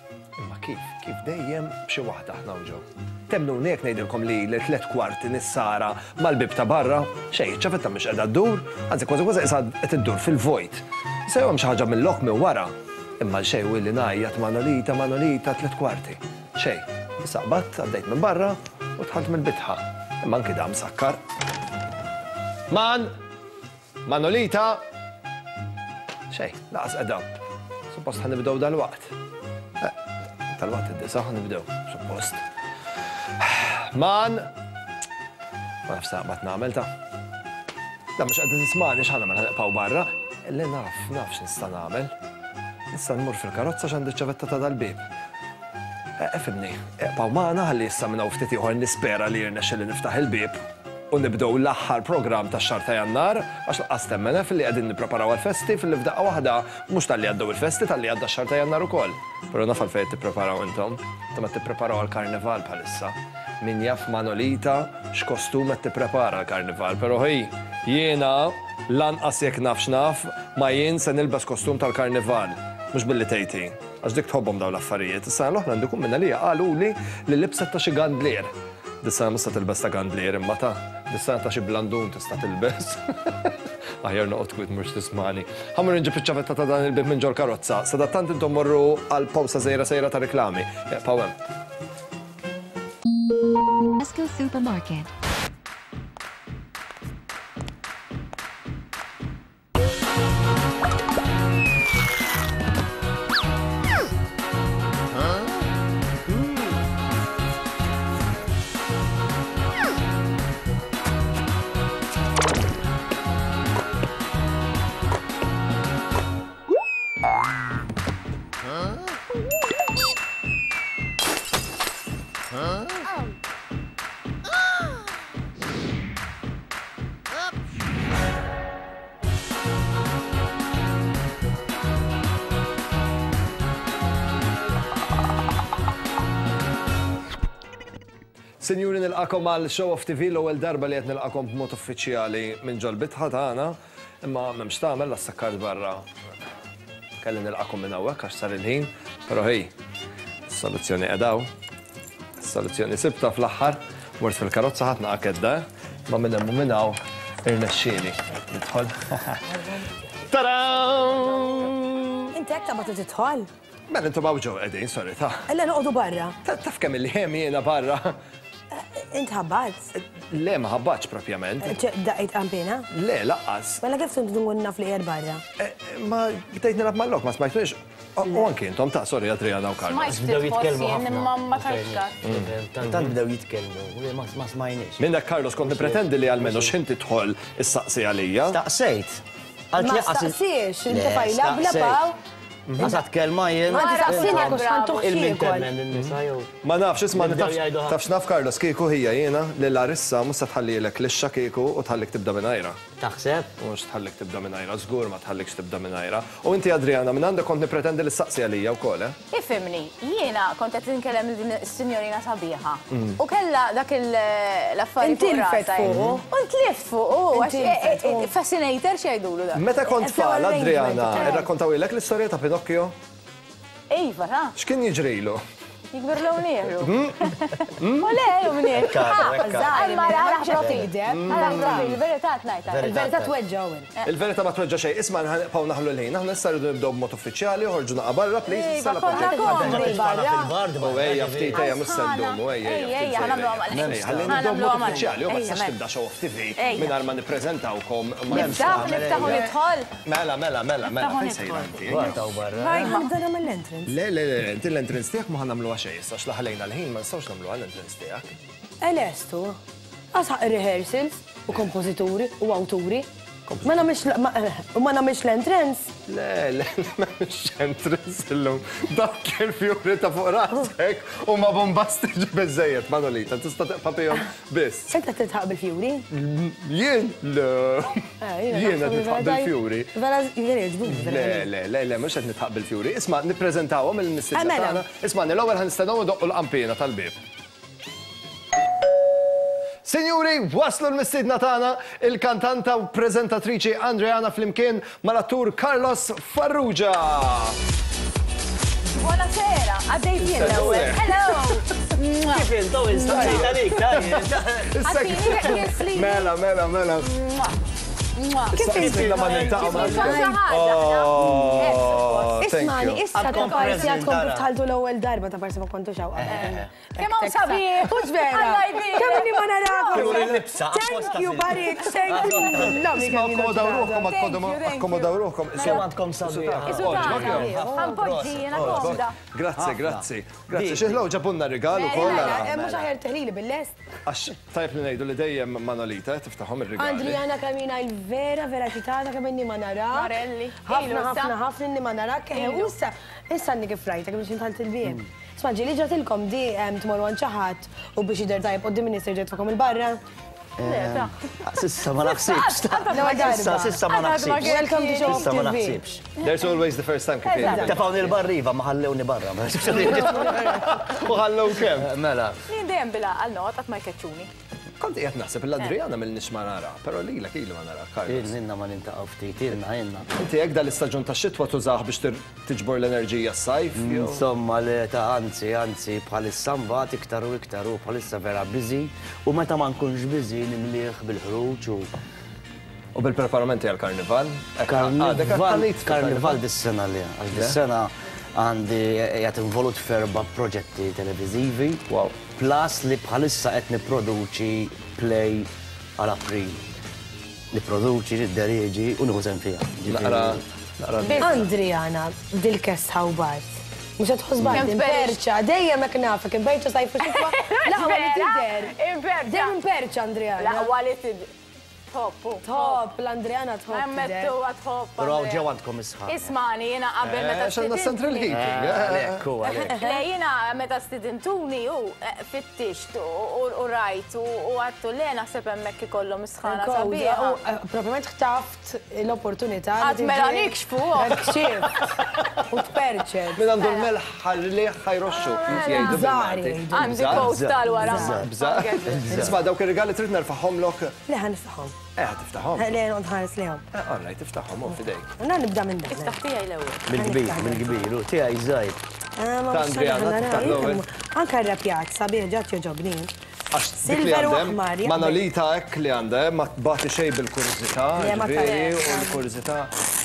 Imma kif dejjem b'xi waħda aħna ġew. Temnuni jekk ngħidilkom li l-3/4 nissara mal-bib ta' barra, xejn, ċafetta mhux qiegħda ddur, anzi kważi qiegħda qed iddur fil-vojt. Sewhom xi ħaġa mill-loq minn wara. Imma l-xejn willi ngħajjat Manolita 3/4. Xejn, issa qbad għaddejt minn barra u tħalt mill-bitħa. Imma anki da msakkar. Manolita! Xejn, laqas qiegħda. Suppost ħanibdew dal-waqt. Tal-waqt id-disa ħanibdew, suppost. Ma nafx saqbat nagħmel ta'. Da mhux qed tismani x'ħanamel ħanibqgħu barra. Illi nafx nista' nagħmel. Nista' nmur fil-karozza x'għandi ċ-ċavetta ta' dal-bib. Fimni, eqgħu magħna ħalli issa minn hawn ftit ieħor nispera li jirnexxilli niftaħ il-bib u nibdew l-aħħar programm tax-xahar ta' Jannar għax laqqas temmena fil-li qegħdin nippreparaw għall-festi fil-li f'daqqa waħda mhux tal-li għaddew il-festi tal-li għadda x-xahar ta' Jannar ukoll. Però naf għalfejn tippreparaw intom. Intom qed tippreparaw għall-karnival bħalissa. Min jaf Manolita x'kostum qed tipprepara għall-karnival, però jiena lanqas jekk nafx naf ma jien se nilbes kostum tal-karnival, mhux billi tgħidhi. Għax dik tħobbhom dawn l-affarijiet. Issa l-oħra għandikum minna li qaluli li libset ta' xi gandlier. Dissa mista tilbes ta' gandlier imma ta' dissa ta' xi blandun tista' tilbes. Aħjar noqgħod kwit mhux tismani. Ħammur inġib iċ-ċavetta ta' dan il-bib minn ġol karozza. Sadattant intom morru għal pawsa sejra ta' reklami. Pawem. Tesco Supermarket. Sinjuri nilqakom għal Show of TV l-ewwel darba li qed nilqakom b'mod uffiċjali minn ġol bitħa tagħna, imma m'hemmx tagħmel l-assakkart barra. Kelli nilqakom minn hawnhekk għax sar il-ħin, però is-soluzzjoni qedaw. Is-soluzzjoni sibta fl-aħħar, mort fil-karozza ħadd naqa' kedda, ma minn hemm u minn hawn irnexxieli. Nidħol. Taraw! Inti hekk tabgħet tidħol? Mela intom hawn ġew qegħdin, sorry ta'. Illa noqogħdu barra. Taf kemm il-ħem jiena barra. Int ħabbat? Le, ma ħabbatx propjament. Daqqiet qampina? Le, laqqas. Mela kif tuntu nkun naf li qiegħed barra? Ma bdejt nilab mal-lok, ma smajtux. U anki intom ta' sorry Adriana u Carlos. Bdew jitkellmu ħafna. Ma tarfx. Tant bdew jitkellmu, ma smajniex. Minnek Carlos kont nipretendi li għalmenu x'inti tħol is-saqsi għalija. Staqsejt. Ma staqsiex, inti fajla bla paw. Għasat kelma jien. Ma tistaqsini jekk xan il-minternen il-nisa jew. Ma nafx isma' tafx naf Carlos kieku hija jiena li Larissa mhux se tħallilek lixxa kieku u tħallik tibda minn ajra. Taħseb? Mhux tħallik tibda minn ajra, żgur ma tħallikx tibda minn ajra. U inti Adriana minn għandek kont nippretendi li s-saqsi għalija wkoll, Ifhimni, jiena kont qed nitkellem din is-sinjorina sabiħa. U kellha dak l-affarijiet Inti l-fet fuqu. U tlift fuqu għax fascinator x'jgħidulu dak. Meta kont tfal Adriana, irrakkontawilek l-istorja ta' Pinocchio? Ejva, ta' X'kien jiġrilu? jikber l-għunieru. U le, l-għunieru. Għamma raħ protidem. Il-veritat najta. Il-verità tweġġa għawin. Il-verità ma tweġġa xej. Isma' paw naħlu l-ħin. Aħna issa rridu nibdew b'mod uffiċjali, ħorġu naqa' barra, please. U ejja ftit ejja mhux se ndumu, ejja. Ħalli nibdew b'mod uffiċjali u ma tistax tibda Show of TV mingħajr ma nippreżentawkom. Niftaħu nidħol. Mela, fejn sejra inti? Għandana mill-entrance. Le, inti l-entrance tiegħek ma ħanamluha xejn, issa x'laħalejna l-ħin ma nistgħux nagħmluha l-entrance tiegħek. Elestu, għasħaq rehearsals u kompozituri u awturi. Ma namiex l-entrance. Le, m'hemmx entrance illum. Dak kien fjuri ta' fuq rasek u ma bombastiġi biżejjed, Manolita, tista' teqpa' bihom biss. Senta titħaq bil-fjuri? Jien, le. Jien qed nitħaq bil-fjuri. Vera jġbuni. Le, mhux qed nitħaq bil-fjuri. Isma' nippreżentawhom il-mistiedna tagħna. Isma' l-ewwel ħanistennew idoqqu l-qampina tal-bib. Sinjuri, waslu l-mistidna tagħna il-kantanta u preżentatriċi Adriana flimkien mal-attur Carlos Farrugia. Buonasera, għaddejtien l-ewwel. Hello! Kif intom instajt għalik, Għattini kisli. Mela. Kif Inna ma niltaqgħu Ismani, issa ta' parsi għadkom kif tħaltu l-ewwel darba ta' parsi ma kontu xaw. Kemm hawn sabiħ? Mhux vera. Kemm inni ma narakom. il-libsa. Thank you, Barik. Thank you. Akkomodaw ruħkom. Kemm għandkom sabiħ. Għampoġġina komda. Grazzi. Xieħlow ġabunna regal u kolla. Mhux aħjar teħlili bil-lest. Għax tajb li ngħidu li dejjem Manolita tiftaħhom ir-regali. Andriana kamina il-vera ċitata kemm inni ma narak. Marelli. ħafna inni ma narak. Issa għandi kif rajta kemm xintħalt il-bien. Sma ġili ġatilkom di tmorru għan ċaħat u biex jidher tajb qoddim minister ġejt fakom il-barra. Sissa ma naħsibx. Sissa ma naħsibx. Welcome to Show Sissa ma TV. naħsibx. There's always the first time kif jgħid. Tafawni l-barriva, ma ħallewni barra. U ħallew kemm. Mela. Jien dejjem bila għal-not għat ma jkeċċuni. Konti qed naħseb l-Adriana mill-nix ma nara, però lilek ilu ma nara, Carlos. Inna ma nintaqaw ftit, inna. Inti jekk dal-istaġun ta' xitwa tużaħ biex tiġbor l-enerġija s-sajf. Insomma, anzi, bħalissa mbagħad iktar u bħalissa vera biżi u meta ma nkunx biżi nimlieħ bil-ħruġ u U bil-preparamenti għal-karnival? Karnival dis-sena li, għax dis-sena għandi jgħat involut ferba proġetti televizivi. Wow. Plus li bħalissa qed niproduċi play għal April. Niproduċi, nidderieġi u nieħu sem fiha. Naqra. Andriana, dil-kest ħawbart. Mux għatħus bart, imperċa, dejjem ek nafek, imperċa sajf xitwa. La, għalli tidder. Dejjem imperċa, Andriana. La, għalli tidder. Top, l-Andriana top. Għammettu għatħob. Però ġew għandkom isħaq. Ismani, jena qabel meta Xanna central heating. Ekku, għalek. Le, jena meta stidintuni u fittixtu u rajtu u għattu le naħseb hemmhekk ikollhom isħana sabiħa. Propament ħtaft l-opportunità. Għat mela nikxfu. Kxif. U tperċed. Min għandu l-melħ ħalli ħajroxxu. jgħidu bil-Malti. Għandi postal wara. Bżar. Isma' dawk ir-regali trid nerfaħhom lok. Le, ħanifaħom. Tiftaħom. Le, nħares lehom. Allaj, tiftaħom u fidejk. Na nibda minn dak. Taħtija l-ewwel. Bil-kbir, u tiegħi żgħir. Ta' Andriana, tiftaħ l-ewwel. Anka r-rapjat, sabiħ ġat joġobni. Għax dik li Silver u għandem, aħmar, Manolita hekk li għandem, ma tbagħti xejn bil-kuriżità, Le, ma ġifieri, u tarek. l-kuriżità.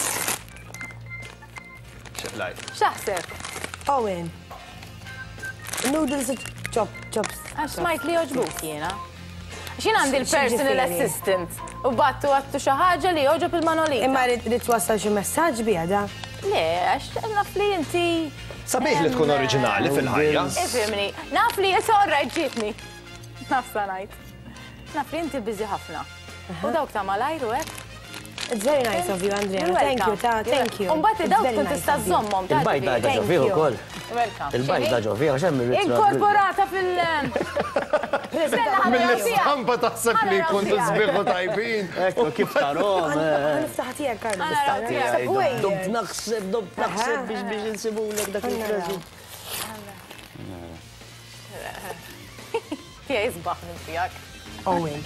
Xeħlaj. X'aħseb? Owen. Noodles chops. Għax smajt li joġbuk jiena. Xin għandi l-personal X'ġifieri? assistant u battu għattu xaħġa li joġob il-Manolita. Imma rrit wassal xi messaġġ bija da. Le, għax naf li inti. Sabiħ li tkun oriġinali fil-ħajja. Ifimni, naf li sorra ġitni. Naf sanajt. Naf li inti bizi ħafna. U dawk ta' malajru hekk. It's very nice of you, Andriana. Thank you, thank you. Umbati It's dawk very kun nice tista' of you. żommhom ta' Il-bajt da ġo Thank fih you. ukoll. Welcome. Il-bajt da ġo fih, għax hemm Inkorporata fil- Mill-istampa taħseb li jkun sbiħu tajbin. Ekku, kif tarom. Għaniftaħtija, Carlos. Dobt naħseb biex insibulek dak il-prezent. Tija jizbaħ minn tijak. Owen.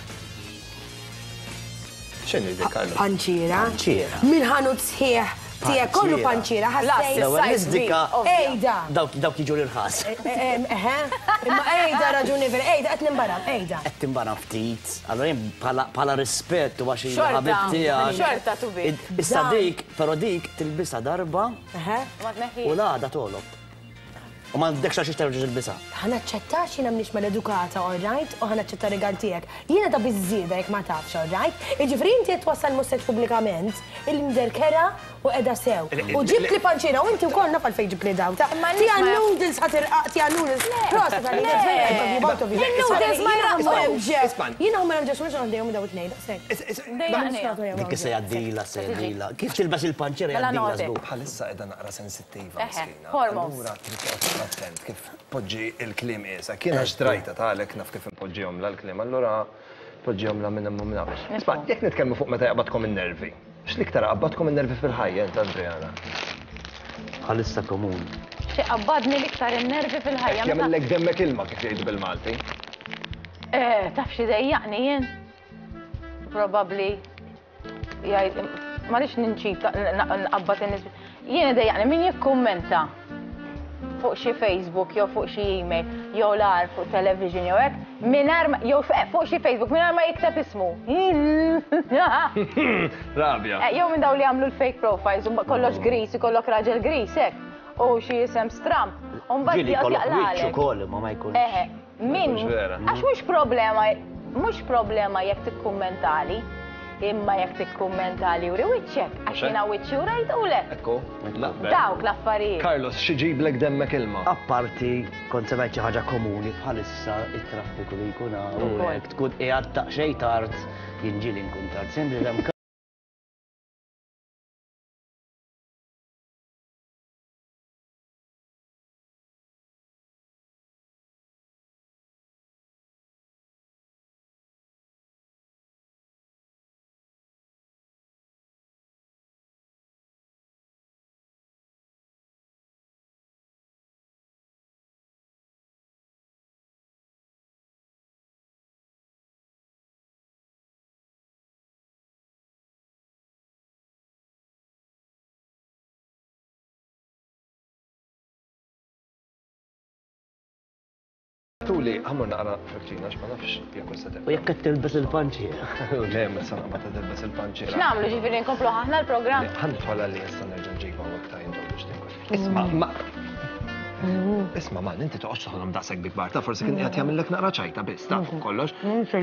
X'inhi dik Carlo? Panċira. Panċira. Mill-ħanut sħiħ tijek kollu panċira. Lassi. L-ewwel nizdika Ejda. dawk jiġu l-ħas. Imma ejda raġuni ver, ejda qed nimbaram, ejda. Qed timbara ftit, allora jien bħala rispett u għax Xorta, il-ħabib tiegħek. xorta tu bik. Issa dik, però dik tilbisa darba Ma tneħħi. u l-għada tolob. U ma ndekx għax terġa' tilbisa. ħanaċċetta xina mniex mal-edukata, all right? U ħanaċċetta regal tiegħek. Jiena ta' biżżieda jekk ma tafx, all right? Iġifri inti qed twassal messaġġ pubblikament il-mderkera u qiegħda sew. U ġibt li panċina u inti wkoll nafal fejn ġib li daw. Tija noodles ħatirqaq, tija noodles. Prosta tal Il-noodles ma jraqmu. Jiena huma ġesu mhux għandihom daw it-tnejn, daqshekk. Dik se jaddila, se jaddila. Kif tilbes il-panċera jaddila żgur. Bħalissa qiegħda naqra sensittiva miskina. hormones. Allura trid toqgħod attent kif poġġi l-kliem qiesa. Kien għax drajta tagħlek naf kif impoġġihom l-kliem, allura poġġihom la minn hemm nafx. Isma' jekk nitkellmu fuq meta jaqbadkom in-nervi. X'liktar qabadkom in-nervi fil-ħajja int Andriana? Bħalissa komuni. Xi qabbadni l-iktar in-nervi fil-ħajja. Jagħmellek demmek ilma kif jgħidu bil-Malti. Taf xi dejjaqni jien. Probabbli jgħid ma rridx ninċita nqabbad in-nies. Jien dejjaqni min jikkummenta. fuq xi Facebook jew fuq xi email jew lar fuq television jew hekk, jew fuq xi Facebook mingħajr ma jikteb ismu. Rabja. Jew minn dawn li jagħmlu l-fake profiles u kollox gris, ikollok raġel gris hekk. U xi isem stramp. U mbagħad Ġili kollok wiċċ ukoll ma jkunx. Min? Għax mhux problema jekk tikkummentali, imma jekk tikkummentali uri wiċċek, għax jiena wiċċi u rajtulek. Ekku, Dawk l-affarijiet. Carlos, xiġiblek demmek ilma? Apparti, kont semgħid xi ħaġa komuni bħalissa it-traffiku li jkun hawn u hekk tkun qiegħed taqxej tard jinġieli nkun tard. Sembri hemm Tuli, għamur naqra fil-ċina, x'ma nafx jekk se u jekk qed tilbes il-panċiera. Le, ma sana ma tilbes il-panċiera. X'nagħmlu ġifieri nkomplu ħafna l-programm? Ħanitħol li jista' nerġa' nġiba waqta jintom biex tinkun. Isma' ma inti toqgħodx toħodhom daqshekk bikbar, ta' forsi kien qed jagħmellek naqra ċajta biss, ta' fuq kollox.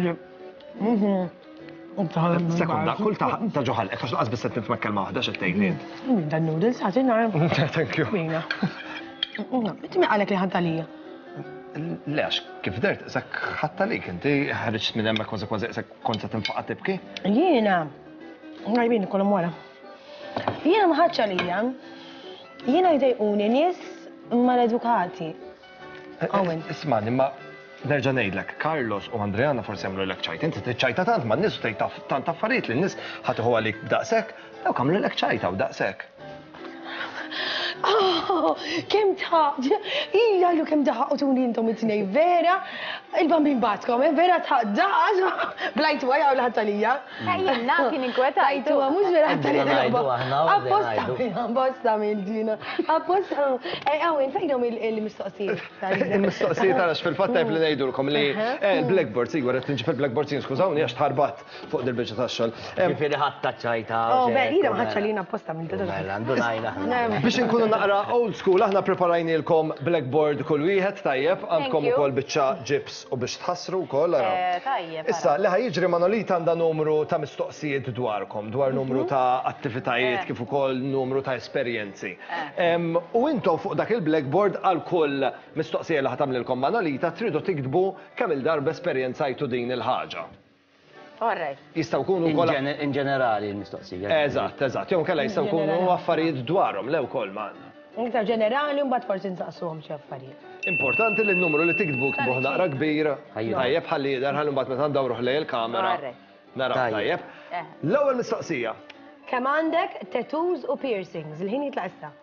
Sekunda, kull ta' ġoħal, għax laqas biss qed nifhmek kelma waħda x'qed tgħid. Dan noodles ħaġa nar. Thank you. Bina. Inti mi qalek li ħadtalija. Le, għax kif dert, sak ħatta lik, inti ħarriċt minn hemmhekk kważi sak kont se tinfaqa' tibki? Jiena, għajbin kollhom wara. Jiena ma ħadx għalija. Jiena jdejquni nies mal-edukati. Owen. Ismani, ma nerġa' ngħidlek, Carlos u Andreana forsi jagħmlu lek ċajt. Inti tiċċajta tant ma n-nies u tgħid tant affarijiet li n-nies ħadd għalik daqshekk, dawk għamlu lek ċajta u daqshekk. Kem taħġ, jgħallu kem daħqtuni intom it-tnej, vera, il-bambin batkom, vera taħġaġ, blajtu għaj għaw l-ħattalija. Jenna kien inkweta. Blajtu għaj, mux vera ħattalija. Apposta mil-ġina, apposta, għawin, fejnom il-mistoqsijiet. Il-mistoqsijiet għalax fil-fattajb li nejdulkom li il-blackboard, sigwar, tinġi fil-blackboard sin skużawni għax tħarbat fuq dil-bicċa tax-xol. Ġifieri ħatta ċajta. Beri, ma ħatċalina apposta mil-tata. Biex nkunu naqra old school, aħna preparajnilkom blackboard kull wieħed tajjeb, għandkom ukoll biċċa ġips u biex tħassru wkoll. Tajjeb. Issa, li ħajjiġri Manolita għandha numru ta' mistoqsijiet dwarkom, dwar numru ta' attivitajiet kif ukoll numru ta' esperjenzi. U intom fuq dak il-blackboard għal kull mistoqsija li ħatamlilkom Manolita tridu tiktbu kemm il-darba esperjenzajtu din il-ħaġa. Jistaw kunu kolla... In ġenerali l-mistoqsija. Eżatt. Jom kella jistaw kunu affarijiet dwarhom, lew kol man. Iktar ġenerali, mbagħad forsi nsaqsuhom xi affarijiet. Importanti li n-numru li tikdbu ktbuh naqra kbir. Tajjeb ħalli jidher ħalli mbagħad meta ndawruh lej il-kamera. Naraw tajjeb. L-ewwel mistoqsija. Kemm għandek tattoos u piercings, il-ħin jitlaq issa.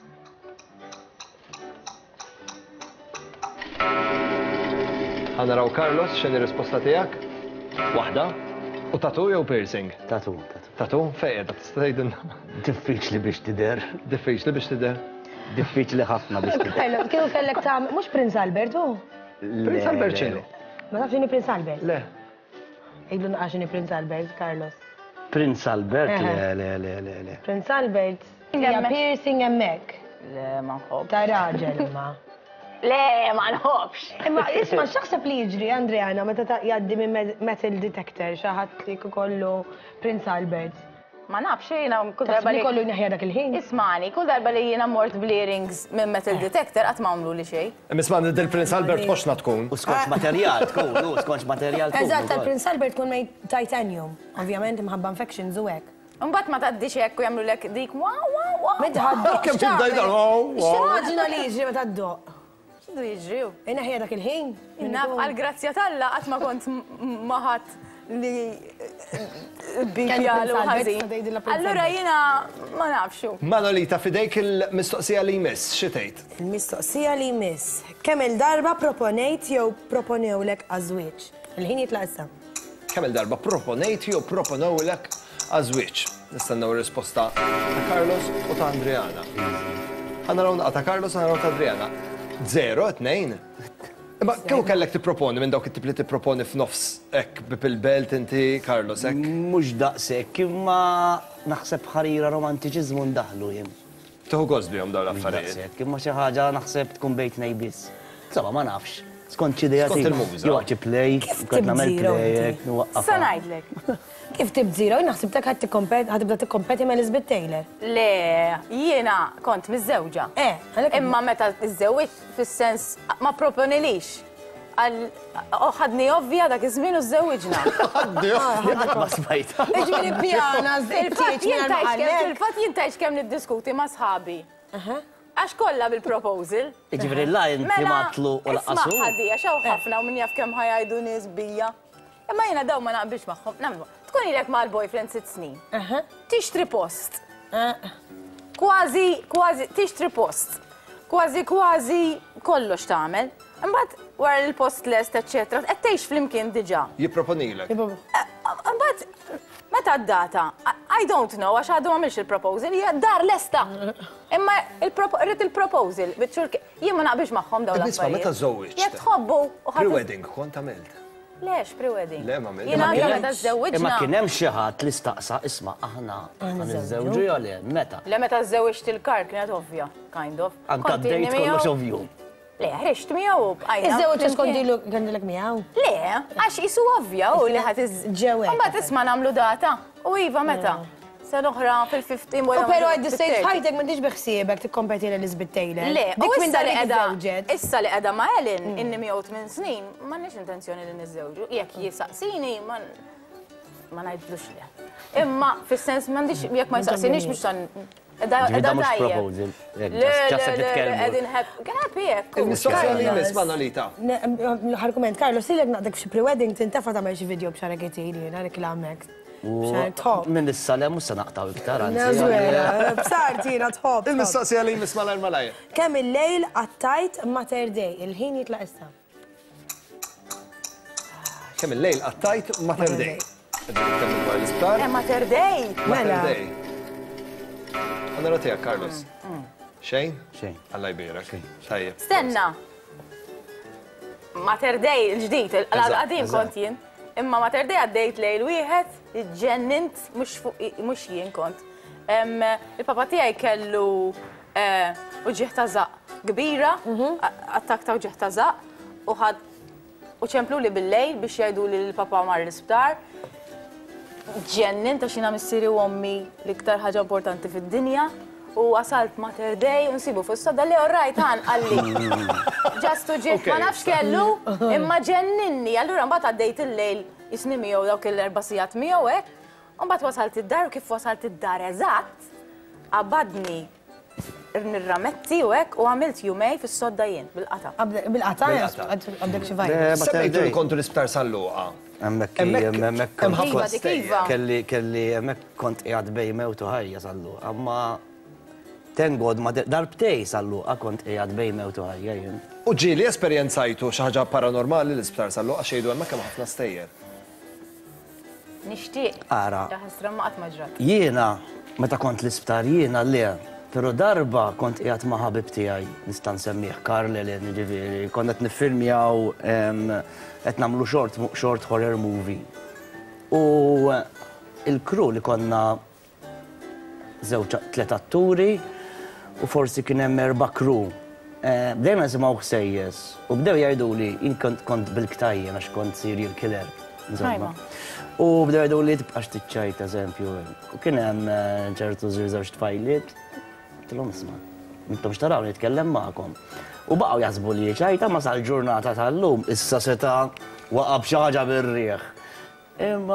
Ħanaraw Carlos, x'inhi risposta tiegħek? Waħda? U tatu jew piercing? Tatu. Tatu? Fejn qed tgħidilna? Diffiċli biex tidher. Diffiċli biex tidher? Diffiċli ħafna biex tidher. Kienu kellek tagħmel mhux Prince Albert hu? Prince Albert x'inhu? Ma tafx inhi Prince Albert? Le. Ejdu naqax inhi Prince Albert, Carlos. Prince Albert? Le. Prince Albert hija piercing hemmhekk. Le, ma nħobb. Ta' raġel imma. Le, ma nħobbx. Imma isma' x'taħseb li jiġri Andreana meta jgħaddi minn metal detector xi ħadd li kollu Prince Albert. Ma nafx jiena kull Darba darba li kollu jneħħija dak il-ħin. Ismani, kull darba li jiena mort bl-earrings minn metal detector qatt ma għamlu li xejn. Misman del-Prince Albert poxna tkun. U skonx materjal tkun, skonx materjal tkun. Eżatt, tal-Prince Albert tkun mej titanium, ovvjament imħabba infections u hekk. Mbagħad ma tgħaddix hekk u jagħmlu lek dik wow. Meta ħaddoq. Kemm tibda X'immaġina li jiġri meta ddoq. X'du jiġri? Inneħħija dak il-ħin. Naf għal-grazzja talla qatt ma kont maħat li bibjal u ħażin. Allura jiena ma nafxu. Manolita, fidejk il-mistoqsija li jmiss, xi tgħid? Il-mistoqsija li jmiss. Kemm il-darba proponejt jew proponewlek għażwieġ? Il-ħin jitlaq issa. Kemm il-darba proponejt jew proponewlek għażwieġ? Nistennew risposta ta' Carlos u ta' Andreana. Għanna raw naqta Carlos, għanna raw ta' Adriana. 0-2. Imma kemm kellek tipproponi minn dawk it-tip li tipproponi f'nofs hekk bipil-belt inti Carlos hekk? Mhux daqshekk, imma naħseb ħarira romantiċiżmu ndaħlu jien. Tieħu gost bihom dawn l-affarijiet. Daqshekk, imma xi ħaġa naħseb tkun bejt nejbis. Insomma, ma nafx. Skont xi idea Skont il-movies, Joqgħod play, kont nagħmel zero play, inti? nuwaqqaf. Sa ngħidlek. Kif tib zero, naħsibtek ħatibda tikkompeti ma' Elizabeth Taylor. Le, jiena kont miż-żewġa. Imma meta iż-żewġ fis-sens ma proponilix. Ħadni ovvja dak iż-żmien u żewġna. Ma smajta. Iġmini pjana, Fil-fatt jintajx kemm niddiskuti ma' sħabi. Għax kollha bil-proposal. Iġifieri la inti matlu u laqqasu. Isma' ħadi, għax hawn ħafna u min jaf kemm ħajajdu nies bija. Imma jiena daw ma naqbilx magħhom. Tkun ilek mal-boyfriend 6 snin. Tixtri post. Kważi tixtri post. Kważi kollox tagħmel. Imbagħad wara l-post lest, eċċetera, qed tgħix flimkien diġà. Jipproponilek. Imbagħad meta d-data, I don't know, għax għadu għamilx il-proposal, hija dar lesta. Imma rrit il-proposal, jien ma naqbilx magħhom dawn Nisma' meta żewġt. Jekk tħobbu u Pre-wedding kont għamilt. Lex pre-wedding? Le, ma għamilt. Jiena anke meta żewġna. Imma kien hemm xi ħadd li staqsa isma' aħna niżżewġu jew le, meta? Le meta żewġt il-kar kienet ovvja, kind of. Anka d-dejt kollox ovvju. Le, ħrixt miegħu bqajna. Iż-żewġ iskondilu għandilek miegħu. Le, għax isu ovvja u li ħadd ġewek. Mbagħad isma' nagħmlu data. U iva meta? Se noħra fil-15 U pero għad d-stage ħajtek m'intix biħsiebek tikkompeti l-Elizabeth Taylor. Le, u Dik minn issa dak li qiegħda iż-żewġet. issa li qiegħda ma' Ellen inni miegħu 8 snin, m'għandniex intenzjoni li niżżewġu. Jekk jisaqsini ma ngħidlux le. Imma fis-sens m'għandix jekk ma jsaqsinix biex tan Ġvida mhux proposal. Ġasta titkellmu. Happy jekk. Il-mistoqsija li jmiss ma' Nolita. L-argument, Carlos, silek naqdek xi pre-wedding tintafa tagħmel xi video b'xarek itili, narik l-għamek. Minn is-salem mhux se naqtaw iktar Nazwera, b'sartina tħobb. Il-mistoqsija li jmiss ma' l-malajja. Kemm il-lejl għattajt Mater Day, il-ħin jitlaq issa. Kemm il-lejl għattajt Mater Day. Kemm il-isptar? Mater Day. Mater Day. Għanna rotija, Carlos. Xejn? Xejn. Alla jbirek. Tajjeb. Stenna. Mater Day il-ġdid, l-qadim kont jien. Imma Mater Day għaddejt lejl wieħed, ġennint mhux jien kont. Il-papa tiegħi kellu uġieħ ta' zaq kbira, attak ta' uġieħ ta' zaq, u ċemplu li bil-lejl biex jgħidu li l-papa mar l-isptar. Ġennin ta' xina missieri u ommi l-iktar ħaġa importanti fid-dinja u għasalt Mater Day u nsibu fis-soda li orrajt għan għalli. Ġastu ġiet ma nafx kellu imma ġenninni. Allura mbagħad għaddejt il-lejl jisni miegħu dawk il-4 sigħat miegħu hekk. U mbagħad wasalt id-dar u kif wasalt id-dar eżatt qabadni nirrametti u hekk u għamilt jumej fis-sodda jien bil-qata. Bil-qata għandek xi vajja. Semmejtu li kontu l-isptar sal-luqa. Hemmhekk Iva. kelli hemmhekk kont qiegħed bej mewt u ħajja sallu. Amma tengod ma darbtej salluqa kont qiegħed bej mewt u ħajja jien. U ġieli esperjenzajtu xi ħaġa paranormali l-isptar sal-luqa xejdu hemmhekk hemm ħafna stejjer. Nixtieq. Ara. Taħsra ma qatt ma ġrat. Jiena meta kont l-isptar jiena le. Pero darba kont qiegħed ma' ħabib tiegħi nista' nsemmih Karl Ellen ġifieri, kont qed niffilmjaw qed nagħmlu short horror movie. U il-crew li konna żewġ 3 atturi u forsi kien hemm 4 crew. Bdejna nisimgħu ħsejjes u bdew jgħiduli jien kont bil-ktajjen għax kont serial killer. U bdew jgħiduli tibqax tiċċajt eżempju. U kien hemm ċertu żewġ tfajliet. Tilhom isma' intom x'taraw nitkellem magħkom. U baqgħu jaħsbu li ċajta ma sal-ġurnata tal-lum issa seta' waqab xi ħaġa bir-rieħ. Imma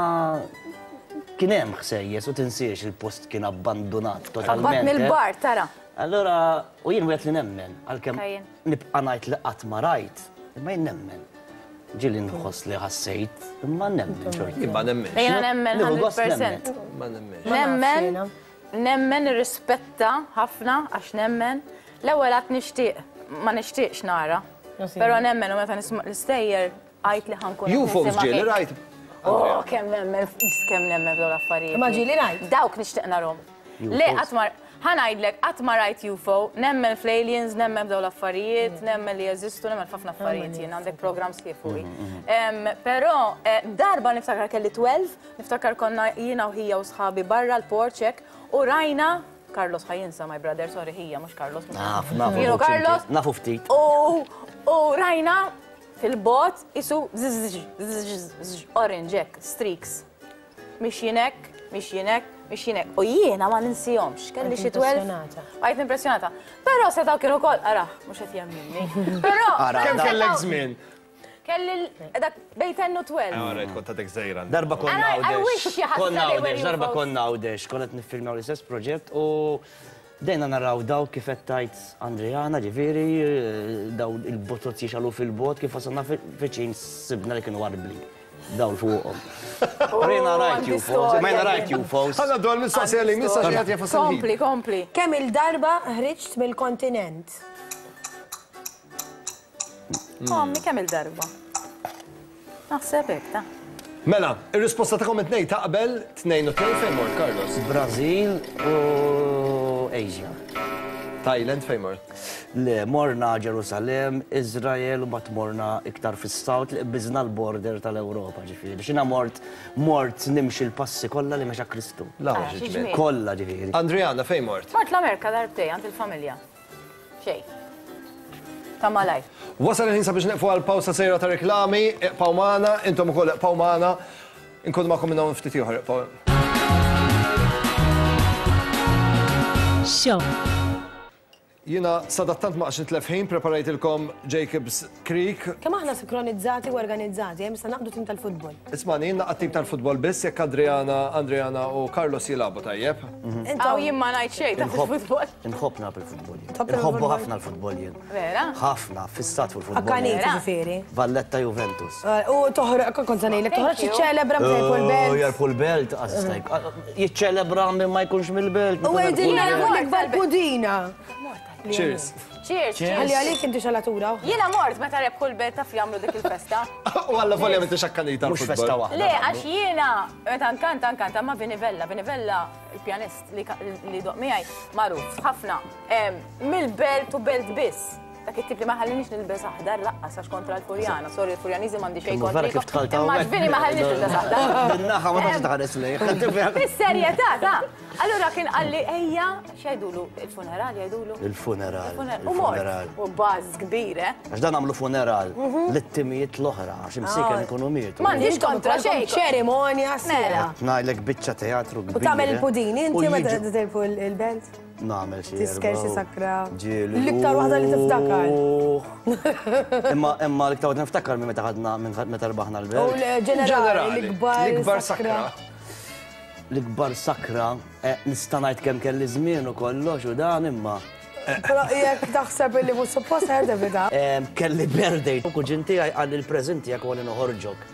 kien hemm ħsejjes u tinsiex il-post kien abbandonat totalment. Qatt mill-bar tara. Allura u jien wieħed li nemmen għalkemm nibqa' ngħid li qatt ma rajt, imma jien nemmen. Ġieli nħoss li ħassejt, imma nemmen xorta. Imma nemmen. Jiena nemmen 100%. Ma nemmen. Nemmen. Nemmen irrispetta ħafna għax nemmen. L-ewwel qatt nixtieq, ma nixtieqx nara. Però nemmen u meta nisma' l-istejjer għajt li ħankun. UFOs ġieli rajt. Oh, kemm nemmen f'dawn l-affarijiet. Ma ġieli rajt. Dawk nixtieq narhom. Le qatt ħanajdlek, qatt ma rajt UFO, nemmen fl-aliens, nemmen b'daw l-affarijiet, nemmen li jeżistu, nemmen ħafna affarijiet jien, għandek programs kif hui. Però darba niftakar kelli 12, niftakar konna jiena u hija u sħabi barra l-porċek u rajna Carlos ħajinsa, my brother, sorry, hija, mux Carlos. Nafu ftit. U rajna fil-bot isu orange, streaks. Mixjinek. U jiena ma ninsihomx, kelli xi 12. Għajt impressjonata. Però setaw kienu kol, ara, mux qed jemminni. Però. Kemm kellek żmien? Kelli dak bejn 10 u 12. Rajt kont għadek żejran. Darba konna I wish xi ħadd darba konna għawdex, konnet nifilmaw l-istess proġett u dejna naraw daw kif qed tajt Andriana, ġifieri, daw il-botot jixalu fil-bot kif wasalna fiċin sibna li kienu warbli. Daw fuqhom. Rejna rajt UFOs, ma jena rajt UFOs. Għanna dwar mistoqsija li missa xi ħadd jafa Kompli. Kemm il-darba ħriġt mill-kontinent? Ommi, kemm il-darba? Naħseb hekk ta'. Mela, ir-risposta ta' komment nej taqbel 2 fejn mort, Carlos? Brazil u Asia. Thailand fejn mort? Le, morna Ġerusalem, Izrael u bat morna iktar fis-south li qbiżna l-border tal-Ewropa ġifieri. Xina mort nimxi l-passi kollha li mexa Kristu. Kollha ġifieri. Andriana fejn mort? Mort l-Amerika darbtej għand il-familja. Xej. Ta' malaj. Wasal il-ħin sabiex neqfu għal-pawsa sejra ta' reklami, iqpaw magħna, intom ukoll iqpaw magħna, inkun magħkom minnhom ftit ieħor iqpaw. Show. Jiena sadattant ma' nitlef ħin preparajtilkom Jacobs Creek. Kemm aħna sinkronizzati u organizzati, hemm sa naqdu tim tal-futbol. Ismani, jien naqgħod tim tal-futbol biss jekk Andriana u Carlos jilagħbu tajjeb. Aw jien ma ngħid xejn ta' futbol. Inħobbna bil-futbol jien. Inħobbu ħafna l-futbol jien. Vera? Ħafna, fissat fuq il-futbol. Akkanit ġifieri. Valletta Juventus. U toħroq kont se ngħidlek toħroġ iċċelebra b'Liverpool Belt. Liverpool Belt, qasistajk. Jiċċelebra minn ma jkunx mill-Belt. U għedilna l-ikbar pudina. Cheers. Cheers. Għalli għalik inti xalatura. Jiena mort meta reb kull belt taf jagħmlu dik il-festa. U għalla folja minn xakkanita Mhux festa waħda. Le, għax jiena meta nkanta ma' Vinivella il-pjanist li doq miegħi magħruf ħafna mill-belt u belt biss. Dak it-tip li ma ħallinix nilbes aħdar laqqas għax kontra l-Furjana. Sorry, l-Furjaniżi m'għandi xejn kontra. Vera kif tħaltaw. Imma ġifieri ma ħallinix nilbes aħdar. Bin-naħa ma tafx tħares lejh. Bis-serjetà ta'. Allura kien qalli ejja x'għidulu il-funeral jgħidulu. Il-funeral. U mort. U baż kbir, Għax dan għamlu funeral lit-timijiet l-oħra għax imsiken ikunu mietu. M'għandix kontra xejn. ċerimonja sera. Ngħidlek biċċa teatru kbir. U tagħmel il-pudini, inti meta tilfu il-belt? Nagħmel xi. Tisker xi sakra. Ġieli. L-iktar waħda li tiftakar. Imma l-iktar waħda niftakar minn meta ħadna meta rbaħna l-belt. U l-ġenerali, l-ikbar sakra. L-ikbar sakra, nista' ngħid kemm kelli żmien u kollox u dan imma. Però jekk taħseb li mhux suppost ħerda bida. Kelli birthday. U kuġin tiegħi qal il-preżent tiegħek għolli noħorġok.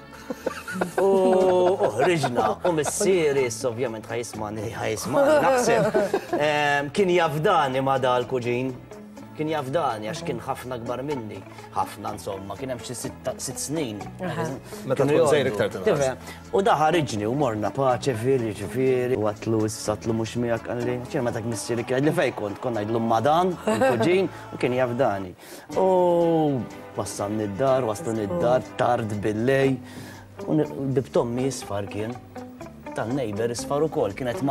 U ħriġna, u missieri ovvjament ħajismani, naħseb. Kien jafdani ma da l-kuġin. Kien jafdani għax kien ħafna kbar minni. ħafna insomma, kien hemm xi 6 snin. Meta tkun żejr iktar tinqas. U da ħariġni u morna paċe ġifieri. U għatlu issatlu mhux miegħek għalli. ċer meta missieri kien li fejn kont konna ngħidlu madan, il-kuġin, u kien jafdani. U wassalni d-dar, tard billej. U bibtommi isfar kien, tal-nejber isfar ukoll, kienet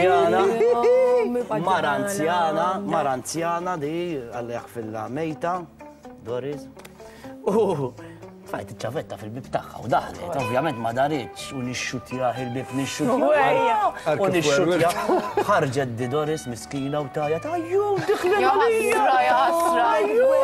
maranzjana di għalleħ fil-mejta, Doris. U fajt iċċavetta fil-bib tagħha u daħlet, ovvjament ma daritx u nixxutjaħ il-bib nixxutjaħ. U nixxutjaħ. Ħarġet di Doris miskina u tajja, tajju, diħlet għalija.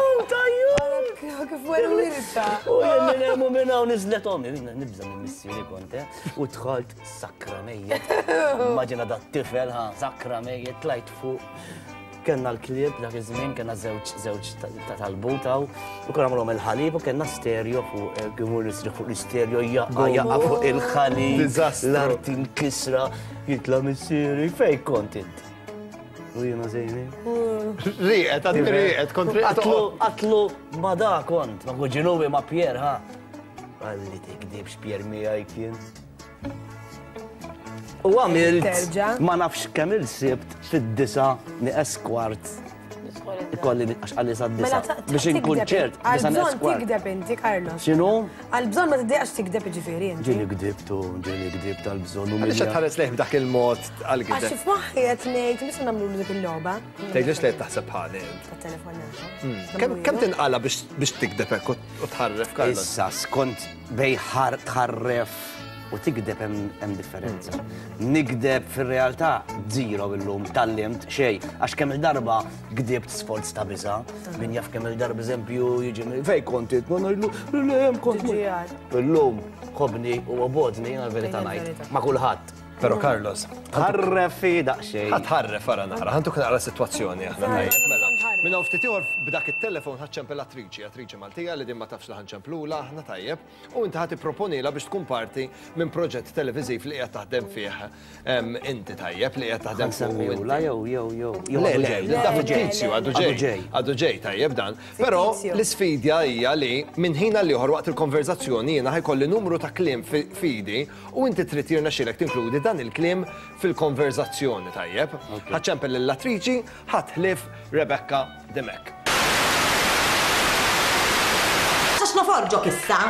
Kif wara l-irta. U jenni minna u nizlet ommi, nibza minn missieri konte, u tħalt sakra mejjet. Immaġina da t-tifel, sakra mejjet, tlajt fuq. Kenna l-klib, dak iż-żmien kena żewġ tal-butaw, u konna għamlhom il-ħalib u kenna stereo fuq, kif nisriħ fuq l-stereo jaqqa fuq il-ħalib, l-art inkisra, jitla missieri, fej kontent. U jiena zejni. Riqet, għadmi riqet, kont riqet. Għatlu ma da kont, ma kuġinubi ma Pier, Għalli tikdibx Pier miegħi kien. U għamilt, Terġa'. ma nafx kemm il-sibt fid-disa nieqes kwart. Ikolli għax għalli sad-disa. Biex inkun ċert, disa nieqes Għal-bżon kwart. tikdeb inti, Carlos. X'inhu? Għal-bżon ma tiddeqax tikdeb ġifieri inti. Ġieli gdibtu għal-bżonn. Għalix tħares leħ b'dak il-mod Għax għal-gideb. f'moħħi qed ngħid mis nagħmlu dik il-logħba. Tgħidlix leħ taħseb bħali. Tat-telefonata. Kemm tinqala biex tikdeb hekk u tħarref Carlos? Issa, skont bej tħarref u tikdeb hemm differenza. Nikdeb fir-realtà zero illum tallimt xejn għax kemm il-darba gdibt sforz ta' biża' min jaf kemm il-darba eżempju jiġi fej kontit ma ngħidlu le hemm kont. Ġiġijad. Illum ħobni u obodni jiena l-verità ngħid ma' kulħadd. Pero Carlos, Tħarref fi daqsxejn. ħatħarref wara nara, ħantuk naqra situazzjoni aħna tajjeb. Mela, minna ftit ieħor b'dak it-telefon ħaċċempel Attriċi Maltija li din ma tafx li ħanċemplula aħna tajjeb, u inti ħati proponila biex tkun parti minn proġett televiżiv li qiegħed taħdem fih inti tajjeb li qiegħed taħdem fuq. Semmewla jew. Da fittizju għadu ġej tajjeb dan. Però l-isfidja hija li minn ħina li ieħor waqt il-konverzazzjoni jiena ħajkolli numru ta' kliem fidi u inti trid jirnexxielek tinkludi dan il-kliem fil-konverzazzjoni tajjeb. Ħaċċempel l-Attriċi, ħatħlif Rebecca Demek. Għax noforġok issa.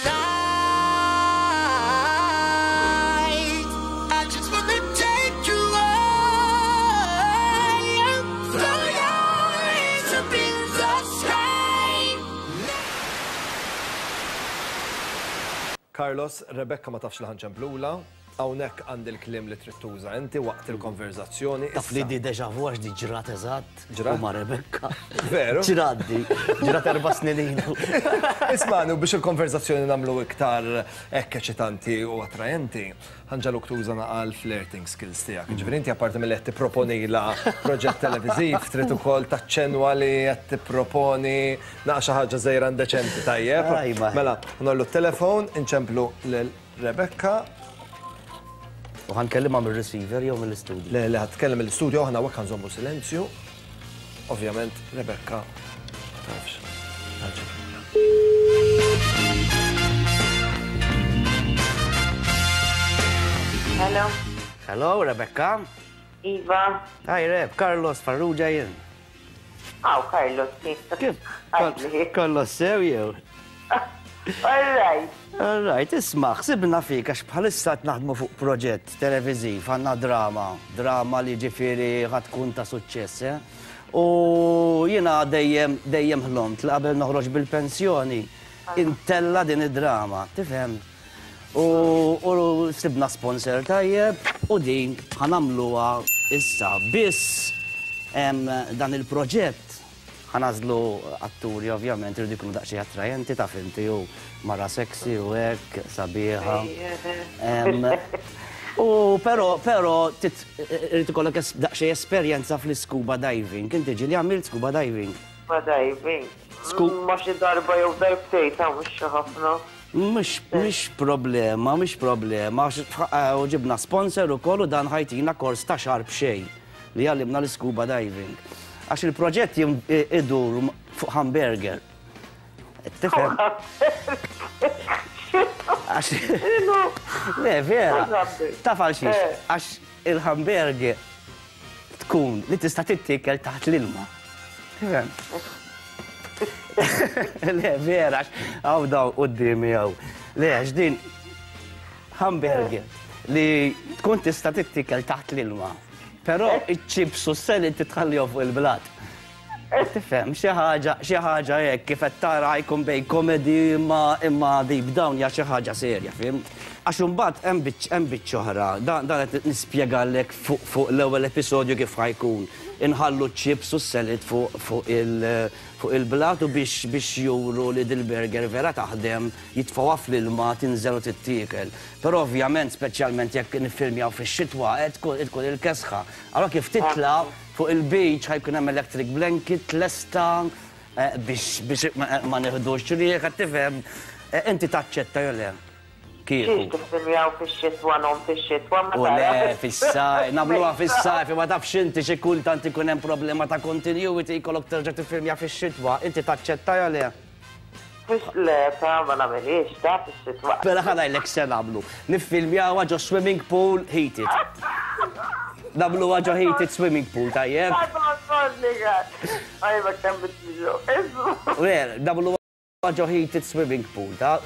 Carlos, Rebecca ma tafx li ħanċemplula, hawnhekk għandi l-kliem li trid tuża inti waqt il-konverzazzjoni. Taf li di deja vu għax di ġrat eżatt. Ġrat? U ma Rebecca. Veru? Ġrat di. Ġrat 4 snin ilu. Ismanu, biex il-konverzazzjoni namlu iktar ekkeċitanti u attrajenti, ħanġaluk tuża naqal flirting skills tiegħek. Ġifieri inti apparti mill qed tipproponila proġett televiżiv, trid ukoll taċċenwa li qed tipproponi naqa' xi ħaġa żejra deċenti tajjeb. Mela, nollu t-telefon, inċemplu lil Rebecca. U ħankellima mill-receiver jew mill-istudju. Le ħatkellem mill-istudju aħna wekk ħanżommu silenzju. Ovvjament, Rebecca, tafx. Hello. Hello, Rebecca. Iva. Hi, Reb. Carlos Farrugia jien. Carlos, Kif? Carlos sew jew? All right. All right, isma' ħsibna fik għax bħalissa qed naħdmu fuq proġett televiżiv għandna drama li ġifieri ħadd tkun ta' suċċess, U jiena dejjem ħlomt li qabel noħroġ bil-pensjoni intella din id-drama, tifhem? U sibna sponsor tajjeb u din ħanamluha issa biss dan il-proġett ħanażlu atturi ovvjament irridu jkunu daqsxejn attrajenti taf inti u mara sexy u hekk sabiħa. U però irid ikollok daqsxejn esperjenza fl-scuba diving. Inti ġieli għamilt scuba diving? Scuba diving? Ma xi darba jew darbtejn ta' mhux xi ħafna. Mhix problema. U ġibna sponsor ukoll u dan ħajtina kors ta' xarb xejn li għallimna l-scuba diving. Għax il-proġett idur fuq hamburger. Tifhem? Le, vera. Taf għal xiex. Għax il-hamburger tkun li tista' tittikel taħt l-ilma. Tifhem? Le, vera. Għaw daw qudiemi għaw. Le, għax din hamburger li tkun tista' tittikel taħt l-ilma. Però iċ-ċips u s-seli titħallihom fuq il-blat. Tifhem, xi ħaġa hekk kif qed tara jkun bejn komedi imma deep down hija xi ħaġa serja, fim? Għax imbagħad hemm biċċ oħra, dan qed nispjegalek fuq l-ewwel episodju kif ħajkun. Inħallu ċ-ċips u s-selit fuq il-blat u biex juru li dil-burger vera taħdem jitfawha fl-ilma tinżel u tittiekel. Però ovvjament speċjalment jekk niffilmjaw fix-xitwa tkun il-kesħa. Allura kif titla' fuq il-beach ħajkun hemm electric blanket lesta biex ma nieħdux rieħ qed tifhem inti taċċetta jew le. Kif? Xiex tifilmjaw fix-xitwa nom fix-xitwa ma U le, fis-sajf, nagħmluha fis-sajf, ma tafx inti xi kultant ikun hemm problema ta' continuity jkollok terġa' tiffilmja fix-xitwa, inti taċċetta jew le? Le, ta' ma nameliex, ta' fix-xitwa. Pera ħanajlek se nagħmlu. Niffilmjaw ġo swimming pool heated. Nagħmlu ġo heated swimming pool, tajjeb? Aj, ma kemm bitliġu. Nagħmlu ġo heated swimming pool, ta'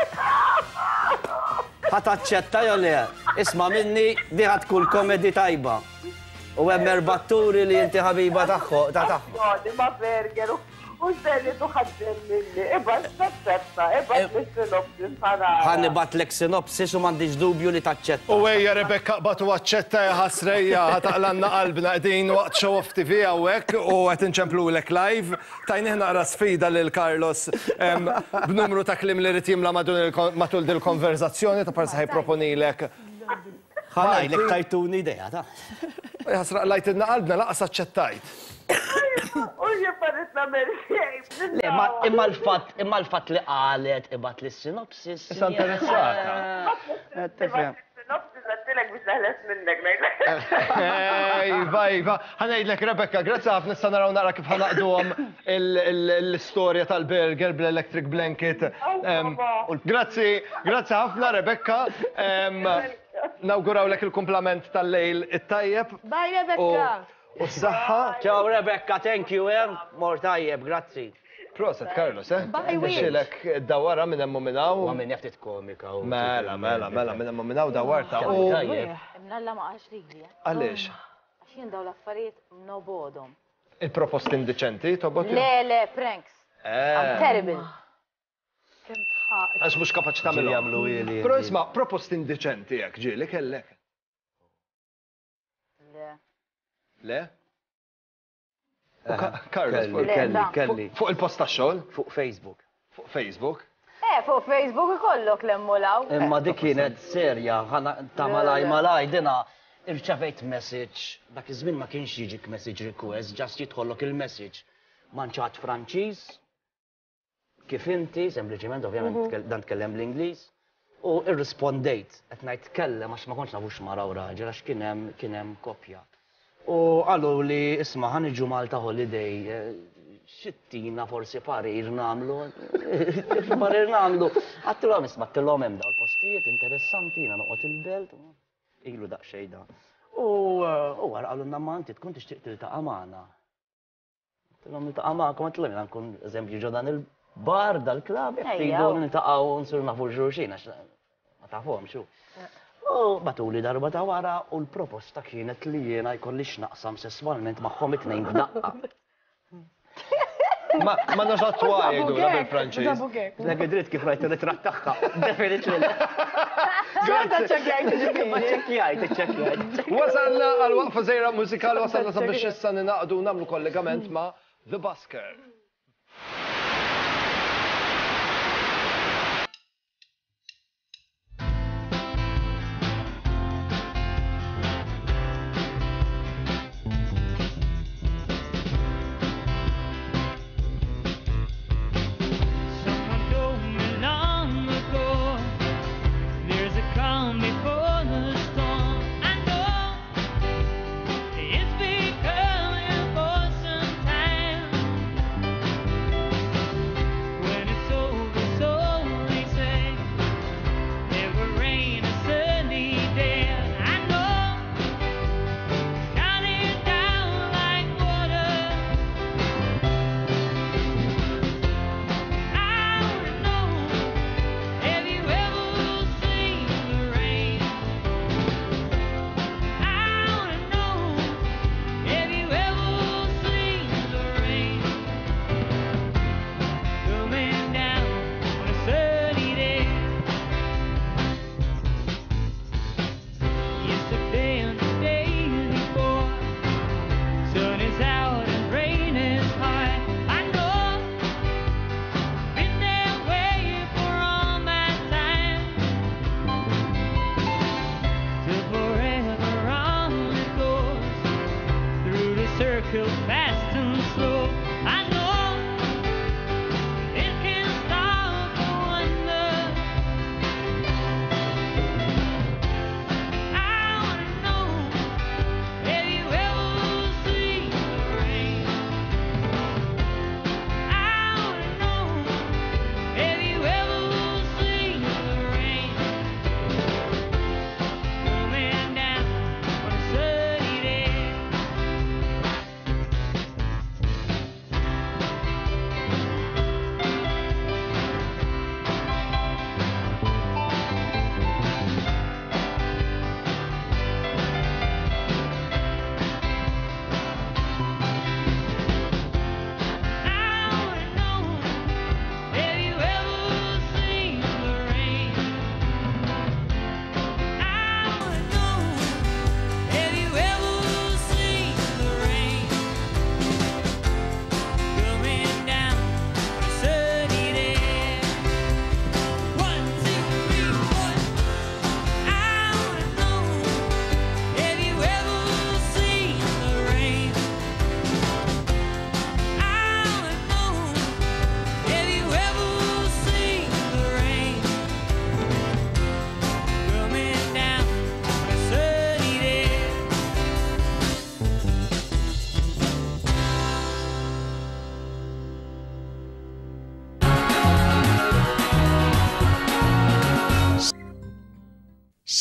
ħataċċetta jo le, isma minni diħat kull komedi tajba. U hemm erbatturi li inti ħabiba tagħhom. Ma burger u s-seni tuħadġer minni. Iba s-saċċetta, iba l-sinopsis ħana. Ħanibat l-sinopsis u m'għandix dubju li taċċetta. U ejja Rebecca batu għacċetta ħasrejja ħataqlanna qalbna qegħdin waqt show off TV hawnhekk u qed inċemplu lek live. Tajnih naqra sfida lil Carlos b'numru ta' klim li rid jimla matul dil-konverzazzjoni ta' parsa ħajproponilek. Ħanajlek tajtuni idea, ta' Ħasraq lajtidna qalbna laqas aċċettajt. U jibbarit namel xejn. Le, imma l-fatt li qalet ibat li s-sinopsis. Issa interessata. Sinopsis għattilek biex naħles minnek. Iva. Ħanejdlek Rebecca, grazzi ħafna nista' naraw nara kif ħanaqduhom l-istorja tal-burger bl-electric blanket. Grazzi ħafna Rebecca. Nawgurawlek il-kumplament tal-lejl it-tajjeb. Bye, Rebecca. U s-saħħa. Ciao Rebecca, thank you, mor tajjeb, grazzi. Proset, Carlos, Bye, Will. Xilek dawara minn emmu minnaw. U għamin jaftit komika. Mela, minn emmu minnaw dawarta. Imnalla ma għax rigli. Għalix? Għax jindaw l-affarijiet nobodom. Il-proposti indiċenti, tobot? Le, pranks. I'm terrible. Għax mux kapaċi tamilom. Jamlu ili. Pro isma, proposti indiċenti jek ġili, kellek? Le? Carlos, kelli. Fuq il-posta xol? Fuq Facebook. Fuq Facebook? Fuq Facebook ikollok l-emmulaw. Imma dik kienet serja, ta' malaj, dina irċavejt message, dak iż-żmien ma kienx jiġik message request, ġast jidħollok il-message. Manċat Franċiż, kif inti, sempliċement, ovvjament dan tkellem l-Ingliż, u irrispondejt, qed ngħid tkellem għax ma kontx nafux maraw raġel għax kien hemm kopja. U għallu li isma' ħaniġu Malta holiday, xittina forsi parir namlu, għattilhom isma' għattilhom hemm dawn postijiet interessanti, jiena noqgħod il-belt, ilu daqsxejn da. U għallu namma inti tkun tixtieq tiltaqa' magħna. Għattilhom niltaqa' magħkom, għattilhom jiena nkun eżempju ġo dan il-bar dal-klab, jgħidu niltaqgħu nsur nafu xulxin għax ma tafhomx xu. U batuli darba ta' wara u l-proposta kienet li jiena jkolli x'naqsam sesswalment magħhom it-tnejn f'daqqa. Ma naġat jgħidu la bil-Franċiż. Dak id-dritt kif rajt ir-ritratt tagħha. Definitely. Ċekkjajt. Wasalna għal waqfa żejra mużikali, wasalna sabiex issa ninaqdu nagħmlu kollegament ma' The Busker.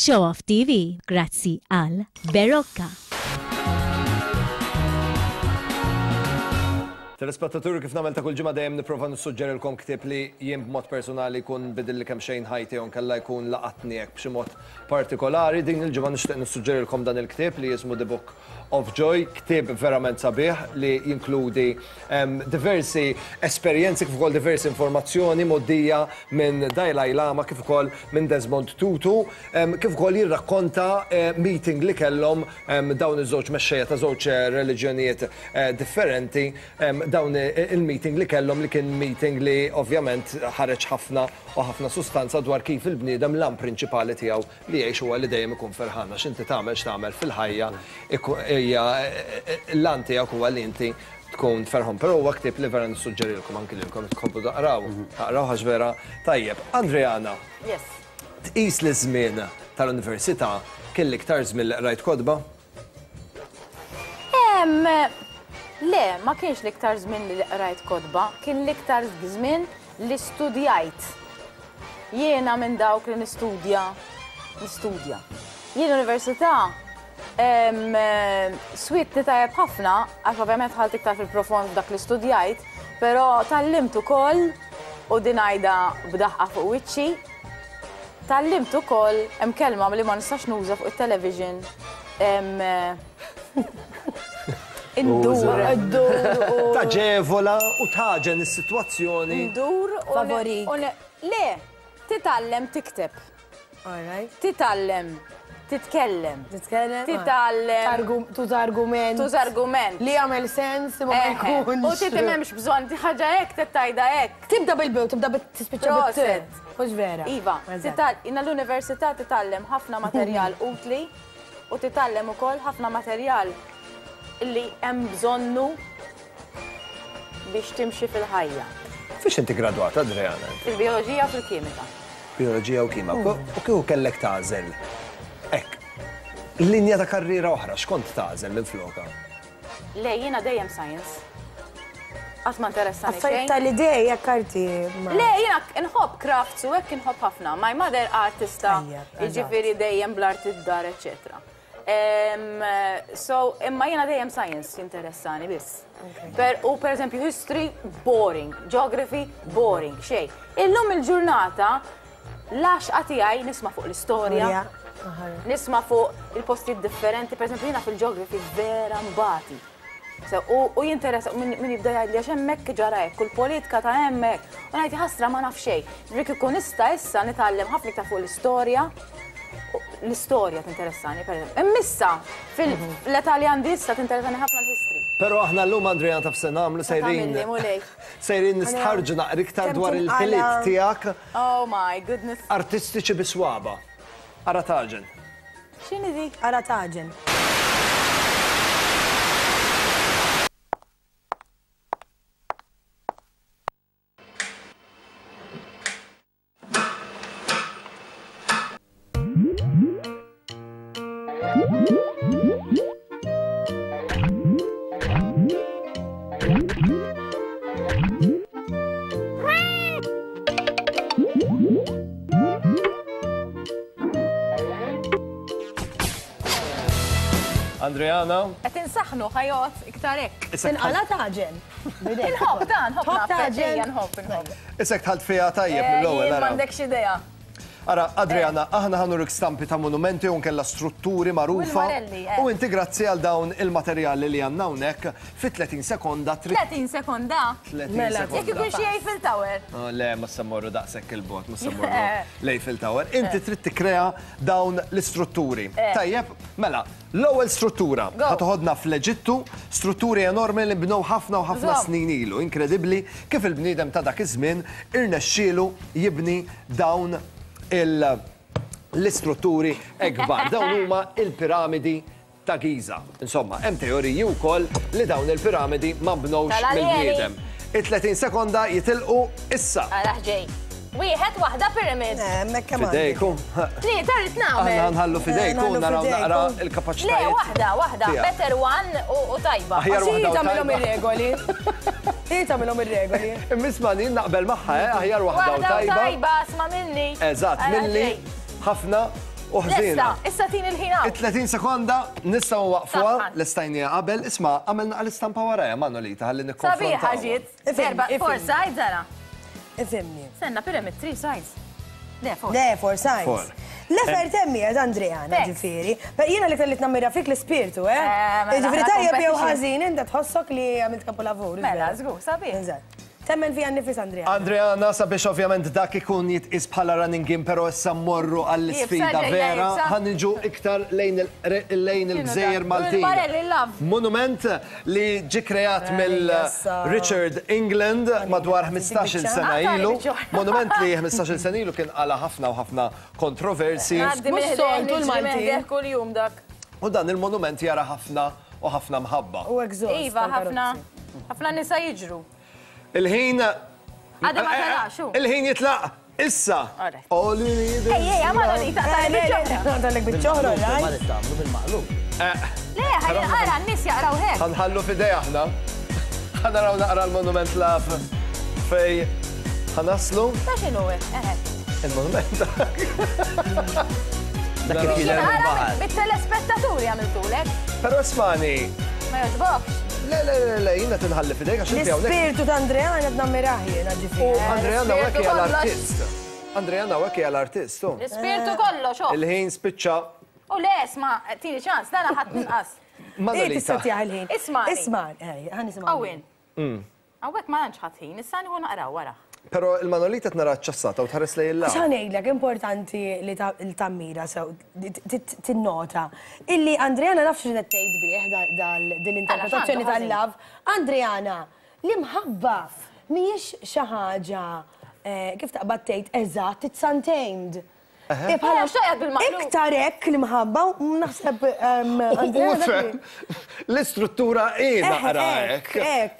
Show Off TV, grazzi għal Berocca. Telespettaturi, kif nagħmel ta' kull ġimgħa dejjem nipprova nissuġġerilkom ktieb li jien b'mod personali jkun bidilli kemm xejn ħajti jew kellha jkun laqatni hekk b'xi mod partikolari. Din il-ġimgħa nixtieq nissuġġerilkom dan il-ktieb li jismu The Book of Joy, ktieb verament sabiħ li jinkludi diversi esperjenzi kif ukoll diversi informazzjoni moddija minn Dalai Lama kif ukoll minn Desmond Tutu, kif ukoll jirrakkonta meeting li kellhom dawn iż-żewġ mexxejja ta' żewġ reliġjonijiet differenti, dawn il-meeting li kellhom li kien meeting li ovvjament ħareġ ħafna u ħafna sustanza dwar kif il-bniedem l-am prinċipali tiegħu li jgħix huwa li dejjem ikun ferħan għax inti tagħmel x'tagħmel fil-ħajja hija l-an tiegħek huwa li inti tkun ferħon. Però huwa ktieb li vera nissuġġerilkom anke lilkom tkomplu taqraw ħax vera tajjeb. Andreana. Yes. Tqis li żmien tal-università kien l-iktar żmien li qrajt kodba? Le, ma kienx l-iktar żmien li qrajt kodba, kien l-iktar żmien li studjajt. Jiena minn dawk li nistudja. Jien l-università switni tajjeb ħafna, għax ovvjament ħalt iktar fil-profond dak li studjajt, però tallimt ukoll u din għajda b'daħqa fuq wiċċi, tallimt ukoll hemm kelma li ma nistax nuża fuq it-television. Indur. Taġevola u taġen is-sitwazzjoni. Indur u favorit. Le, titallem tikteb. Titallem, titkellem. Titallem. Tuż argument. Tuż argument. Li għamel sens ma jkunx. U titimemx bżonn ħaġa hekk tittajda hekk. Tibda bil-bew, tibda tispiċċa bit-tet. Mhux vera. Iva, inna l-università titallem ħafna materjal utli u titallem ukoll ħafna materjal li hemm bżonnu biex timxi fil-ħajja. Fiex inti gradwata, Adriana? Fil-bioloġija u fil-kimika. Bioloġija u kimika. U kieku kellek tażel? Hekk, linja ta' karriera oħra, x'kont tażel minn floka? Le, jiena dejjem science. Qatt ma interessani xejn. Affarijiet tal-idej jekk arti. Le, jiena inħobb crafts u hekk inħobb ħafna. My mother artista, jiġifieri dejjem bl-art id-dar, eċetera. So, imma jena dejjem science interessani biss. U per eżempju, history, boring. Geography, boring. Xej. Illum il-ġurnata, laxqa tiegħi nisma' fuq l-istorja, nisma' fuq il-postijiet differenti. Per eżempju, jena fil-geography vera mbati. U jinteressa, min jibda jgħidli għax hemmhekk ġara hekk, kull politika ta' hemmhekk. U ngħid ħasra ma naf xejn. Rik ikun issa nitgħallem ħafna iktar fuq l-istorja. L-istorja tinteressani, per eżempju. Immissa, fil-Italjan issa tinteressani ħafna l-history. Pero aħna l-lum Andrea taf se nagħmlu sejrin nistħarġu naqra iktar dwar il-ħiliet tiegħek. Oh my goodness. Artistiċi biswaba. Ara taġen. X'inhi dik? Ara taġen. Andreana? Qed insaħħnu ħajot iktar hekk. Sinqala taġen. Inħobb dan, ħobb taġen. Inħobb. Issek tħalt fija tajjeb mill-ewwel. M'għandekx idea. Ara, Adriana, aħna ħanuruk stampi ta' monumenti u nkella strutturi magħrufa. U inti grazzi għal dawn il-materjali li għandna hawnhekk fi 30 sekonda. 30 sekonda? Mela, jekk ikun xi Eiffel Tower. Le, ma semmorru daqshekk il-bot, ma semmorru l-Eiffel Tower. Inti trid tikkrea dawn l-istrutturi. Tajjeb, mela, l-ewwel struttura ħatoħodna fl-Eġittu, strutturi enormi li bnew ħafna u ħafna snin ilu. Inkredibbli kif il-bniedem ta' dak iż-żmien irnexxielu jibni dawn l-istrutturi ekbar. Dawn huma il-piramidi ta' Giza. Insomma, hemm teoriji wkoll li dawn il-piramidi ma bnewx mill-bniedem. Il-30 sekonda jitilqu issa. Araħ ġej. Wieħed waħda pyramid. Fidejku. Tlieta rrid nagħmel. Aħna nħallu fidejku naraw naqra il-kapaċitajiet. Le, waħda, better one u tajba. Għaxi tagħmilhom ir-regoli. Tagħmilhom ir-regoli. Immismani naqbel magħha, aħjar waħda u tajba. Tajba, sma' minni. Eżatt, minni ħafna u ħżina. Issa tin il-ħin. 30 sekonda nistgħu waqfuha l-istajnija qabel. Isma' għamilna għall-istampa warajja Manolita ħalli nikkonfrontaw. Sabiħa ġiet. Erba' four sides ara. Ifimni. Senna pyramid 3 sides. Le, four sides. L-efer temmi għad Andriana ġifiri. Jena li kellit nammira fik l-spirtu, ġifiri tajja bjew ħazin, inda tħossok li għamilt kapolavur. Mela, zgur, sabiħ. Temmen fi għannifis Andriana. Andriana sabiex ovvjament dak ikun jitqis bħala running game, pero issa mmorru għall-sfida vera, ħanġu iktar lejn il-gżejjer Maltin. Monument li ġi kreat mill-Richard England madwar 15 sena ilu. Monument li 15 sena ilu kien għala ħafna u ħafna kontroversi. U dan il-monument jara ħafna u ħafna mħabba. U egżost. Iva, ħafna nisa jiġru. Il-ħin... Għadda ma taraxu. Il-ħin jitlaq. Issa. All you need is... Ej, Manolita, tal-ek bieċoħra, Ma nittamlu bil-maqlub. Le, ħajra, n-nis jaqraw hek. ħanħallu fidej aħna. ħanaraw naqra l-monument laf fej ħanaslu. Ta' xinu Il-monument. Dak kif jidher il-baħar. Bit-telespettaturi għamiltulek. Pero ismani. Ma jodbokx. Le, jina tinħalli fidejk għax inti hawnhekk. L-spiritu ta' Andriana d-nammiraħi, ġifiri. Andriana għek hija l-artist. Andriana għek hija l-artist. L-spiritu kollo, xo. Il-ħin spiċċa. U le, isma, tini ċans, dana ħat ninqas. Manolita. Tissatjaħ il-ħin. Ismani. Ismani, għan ismani. Għawin. Għawek ma nċ ħatħin, issani għu naqraw wara. Pero il-Manolita t-nara ċassata u tħares lej il-la. ċanejlek, importanti li il-tammira, t-nota. Illi Andriana nafx li t-tejt bieħ dil-interpretazzjoni tal-lav. Andriana, li mħabba miex xaħġa kif taqbad tejt eżat, t-santamed. Iktarek li mħabba, naħseb l-istruttura naqra ek.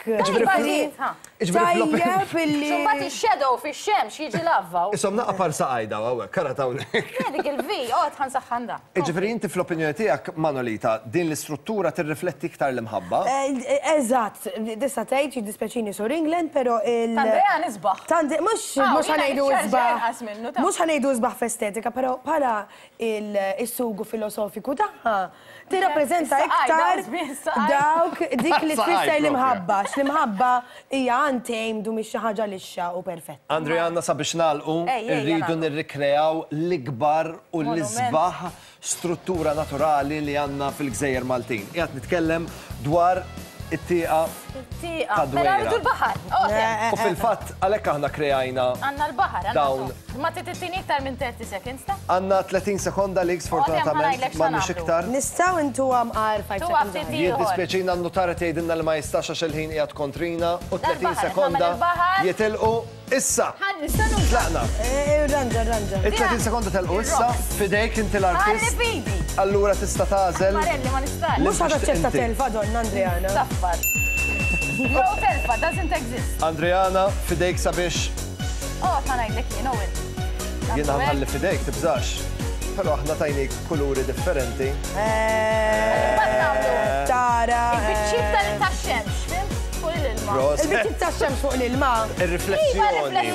Tajjeb illi. Xumbat il-shadow fi xem xieġi lavva. Isom naqqa parsa għajda għawek, kara tawnek. Dik il-vi, tħan saħħanda. Iġifiri inti fl-opinjoni tijak, Manolita, din l-istruttura tirrifletti iktar l-imħabba? Eżatt, dissa tejt jiddispeċini sur England, pero Tandreja nisbaħ. Mux ħanejdu izbaħ. Mux ħanejdu izbaħ f'estetika, pero pala il-sugu filosofiku taħħa, tirrapprezenta iktar dawk dik li tfisser l-imħabba. L-imħabba hija untamed u mhix xi ħaġa lixxa u perfetta. Andriana sabiex nagħlqu rridu nirrikreaw l-ikbar u l-isbaħ struttura naturali li għandna fil-Gżejjer Maltin. Qiegħed nitkellem dwar it-tieqa ta' Dwejra. U fil-fatt għalhekk aħna kreajna Għandna l-baħar, dawn. Ma tittieni iktar minn 30 seconds ta'? Għandna 30 sekonda li sfortunatament m'għandniex iktar. Nistgħu intu għar 5 seconds. Jiddispjaċina n-notara tgħidilna li ma jistax għax il-ħin qiegħed kontrina u 30 sekonda jitilqu issa. Tlaqna. Ranġa. Il-30 sekonda telqu issa fidejk inti l-artist. Allura tista' tagħżel. Marelli ma nistax. Mhux ħaġa telfa donna Andriana. Saffar. No telfa, doesn't exist. Andriana, fidejk sabiex. Ma ngħidlek jien, Owen. Jiena ħalli fidejk tibżax. Però aħna tajnik kuluri differenti. Tara. Il-biċċib tal-tax-xemx, fim? Fuq l-ilma. Il-biċċib tax-xemx fuq l-ilma. Ir-riflessjoni.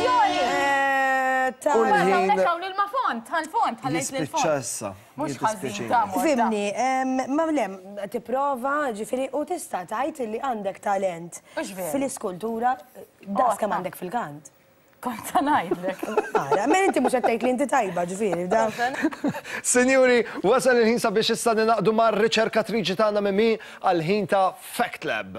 L-ilma font, għal-font, għal-lejt l-font. Issa. Mux ħazin, tamu. Fimni, ma mlem, tiprova ġifiri u tista tajt li għandek talent fil-iskultura, daqs kam għandek fil-kant. Konta najdlek. Għara, men inti mux għattajt li inti tajba ġifiri, da. Senjuri, wasal il-ħin sabiex issa ninaqdu mar riċerkatriċi tagħna mimi għal-ħin ta' Fact Lab.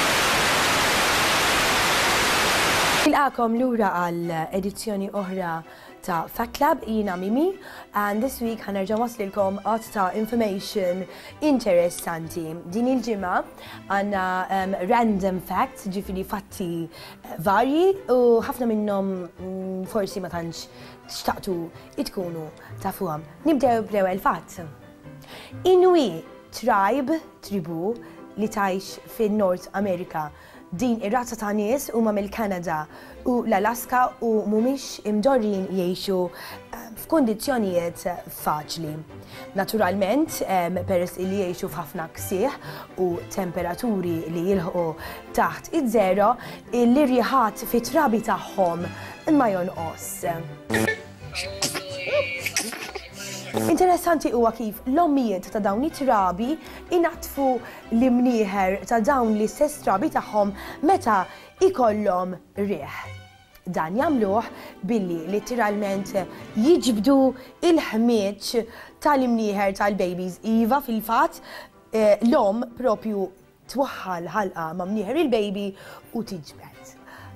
Il-għakom l-ura għal-edizzjoni oħra ta' Fact Lab, jina Mimi, and this week ħanerġa waslilkom għat ta' information interessanti. Din il-ġimma għanna random facts, ġifiri fatti varji, u ħafna minnom forsi ma tantx xtaqtu itkunu tafuhom. Nibdew bl-ewwel fatt. Inuit tribu li tajx fin-North America. Din ir-razza ta' nies huma mill-Kanada u l-Alaska u mhumiex imdorrin jgħixu f'kundizzjonijiet faċli. Naturalment, peress li jgħixu f'ħafna ksieħ u temperaturi li jilħqu taħt iż-żero, l-irjieħat fit-trabi tagħhom ma jonqos. Interessanti huwa kif l-ommijiet ta' dawn it-trabi inatfu l-imnieħer ta' dawn l-istess trabi tagħhom meta ikollhom rieħ. Dan jagħmluh billi literalment jiġbdu il-ħmieġ tal-imnieħer tal-babies. Iva fil-fatt l-om propju twaħħal ħalqa ma' mnieħer il-baby u tiġbed.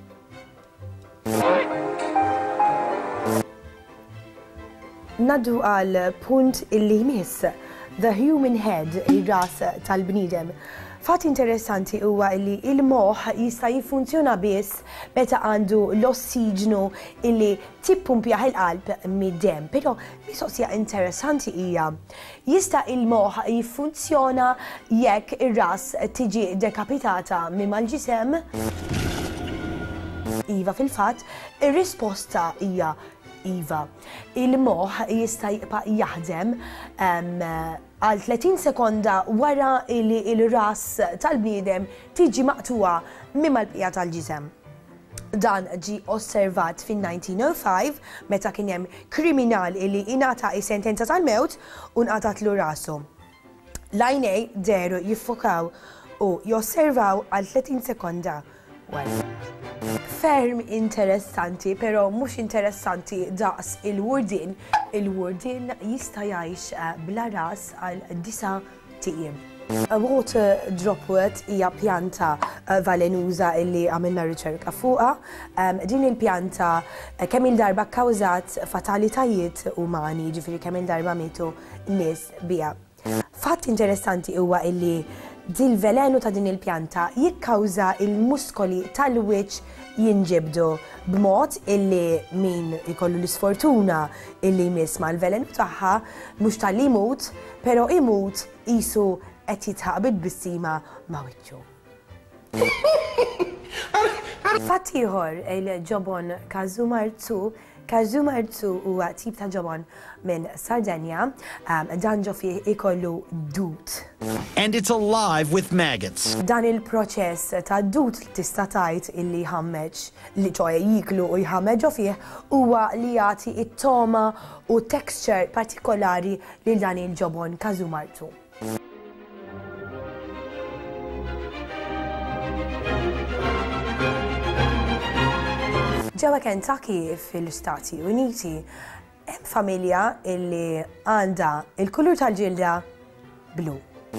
Naddu għal punt illi jmiss, the human head, il-ras tal-bnidem. Fatt interessanti huwa illi il-moħ jista' jiffunzjona biss meta għandu l-ossiġnu illi tippumpjaħ il-qalb mid-dem. Però mistoqsija interessanti hija jista' il-moħ jiffunzjona jekk ir-ras tiġi dekapitata minn mal-ġisem? Iva fil-fatt, ir-risposta hija Iva. Il-moħ jista' jibqa' jaħdem għal 30 sekonda wara li il-ras tal-bniedem tiġi maqtuwa minn mal-bqija tal-ġisem. Dan ġi osservat fin-1905 meta kien hemm kriminal li ingħata sentenza tal-mewt u nqatatlu rasu. L-għajnej deru jiffokaw u josservaw għal 30 sekonda wara. Ferm interessanti, pero mhux interessanti daqs il-wurdin. Il-wurdin jista' jgħix bla ras għal 9 tiem. Water droplet hija pjanta velenuża illi għamilna riċerka fuqha. Din il-pjanta kemm il-darba kkawżat fatalitajiet umani, ġifieri kemm il-darba mietu nies biha. Fatt interessanti huwa illi dil-velenu ta' din il-pjanta jikkawża il-muskoli tal-wiċċ jinġibdu b'mod illi min ikollu l-isfortuna illi jmiss ma' l-velenu tagħha mhux tal-li jmut, però imut qisu qed jitħaq bid-bissima ma' wiċċu. Fatt ieħor il-ġobon Kazumarzu. Kazumarzu huwa tip ta' ġobon minn Sardenja, dan ġo fih ikollu dut. And it's alive with maggots. Dan il-proċess ta' dut tista' tgħid illi ħammeġ li ċoja jiklu u jħammeġ ġo fih huwa li jagħti it-toma u texture partikolari lil dan il-ġobon Kazumarzu. Ġewwa Kentucky fil-Stati Uniti hemm familja illi għandha il-kulur tal-ġilda blu.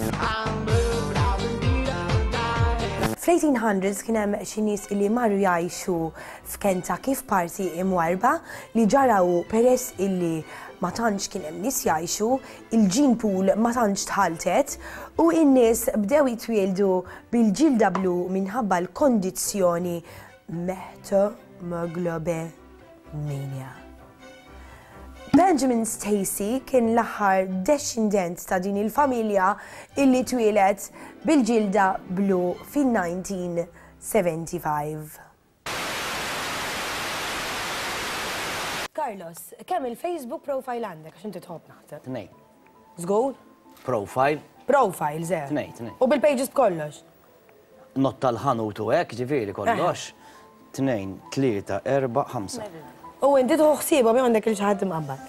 Fl-1800s kien hemm xi nies illi marru jgħixu f'Kentucky f'parti imwarba li ġaraw peress illi ma tantx kien hemm nies jgħixu, il-gene pool ma tantx tħaltet u n-nies bdew jitwieldu bil-ġilda blu minħabba l-kondizzjoni meglobemia. Benjamin Stacy kien l-aħħar descendent ta' din il-familja illi twieled bil-ġilda blu fin-1975. Carlos, kemm il-Facebook profile għandek għax inti tħobb naħseb? 2. Żgur? Profile? Profile, żgħar. 2. U bil-pages kollox? Not tal-ħanut u hekk, ġifieri kollox. 2, 3, 4, 5. U inti tħuħsiba bejn għandek il-ċaħat imqabbad?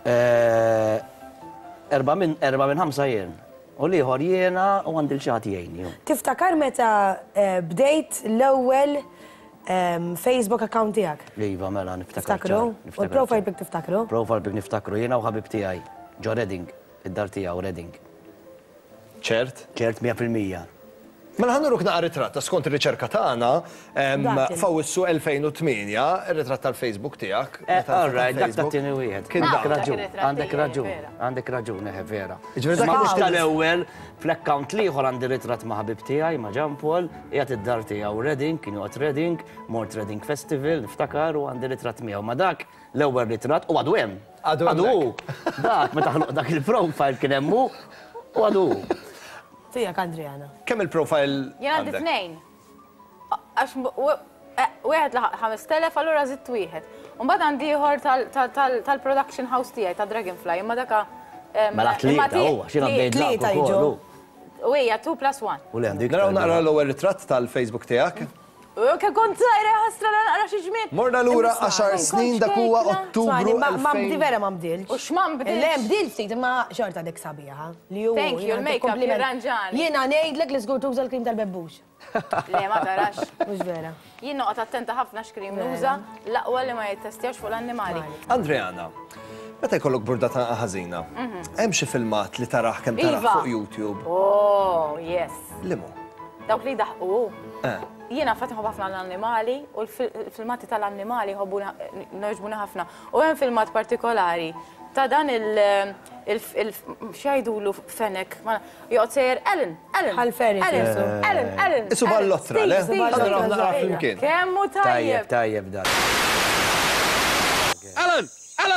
4 minn 5 jien. U liħor jiena u għandi l-ċaħat jgħini. Tiftakar meta bdejt l-ewwel Facebook account tiegħek? Iva, mela niftakru. Tiftakru? U l-profile pic tiftakru? Profile pic niftakru jiena u ħabib tiegħi. Ġo Reading, id-dar tiegħu Reading. ċert? ċert 100%. Mela ħanuruk naqra ritratt ta' skont ir-riċerka tagħna fawissu 2008 ir-ritratt tal-Facebook tiegħek. All right, dak tat-tieni wieħed. Għandek raġun, vera. Ma mhux tal-ewwel fl-account liħor għandi ritratt ma' ħabib tiegħi ma' Jean Paul, qiegħed id-dar tiegħu Reading, kien joqgħod Reading, mort Reading Festival, niftakar u għandi ritratt miegħu. Ma dak l-ewwel ritratt u għadu hemm. Għadu. Dak meta ħloq dak il-profile kien hemm u għadu. Tijak, Andriana. Kemm il-profile Jena għandi 2. Għax wieħed laħaq 5,000, allura zitt wieħed. Mbagħad għandi ieħor tal-production house tiegħi ta' Dragonfly, imma daka. Mela tlieta huwa, xi ngħid jiġu. U hija 2+1. U li għandik. Naraw naqra l-ewwel ritratt tal-Facebook tiegħek. Kien kont zaħira ħasra naqra xi ġmien. Morna lura 10 snin dak huwa Ottubru Ma bdi vera ma bdilx. U x'man bdilx? Le bdil ftit imma xorta dik sabiħa. Thank you, il-makeup jirranġani. Jiena ngħidlek li żgur tuża l-krim tal-bebbux. Le ma tarax. Mhux vera. Jien noqgħod attenta ħafna x'krim nuża l-aqwa li ma jittestjawx fuq l-annimali. Andreana, meta jkollok burdata ħażina, hemm xi filmat li taraħ kemm taraħ fuq YouTube. Oh, yes. Limu? Dawk li daħqu. Jiena fatħu ħafna l-annimali u l-filmati tal-annimali noġbuna ħafna. U hemm filmat partikolari ta' dan xajdulu fenek. Joqgħod sejjer Ellen. Isu ball-ottra, le? Għadra naqra flimkien. Kemmu tajjeb. Tajjeb dan. Ellen!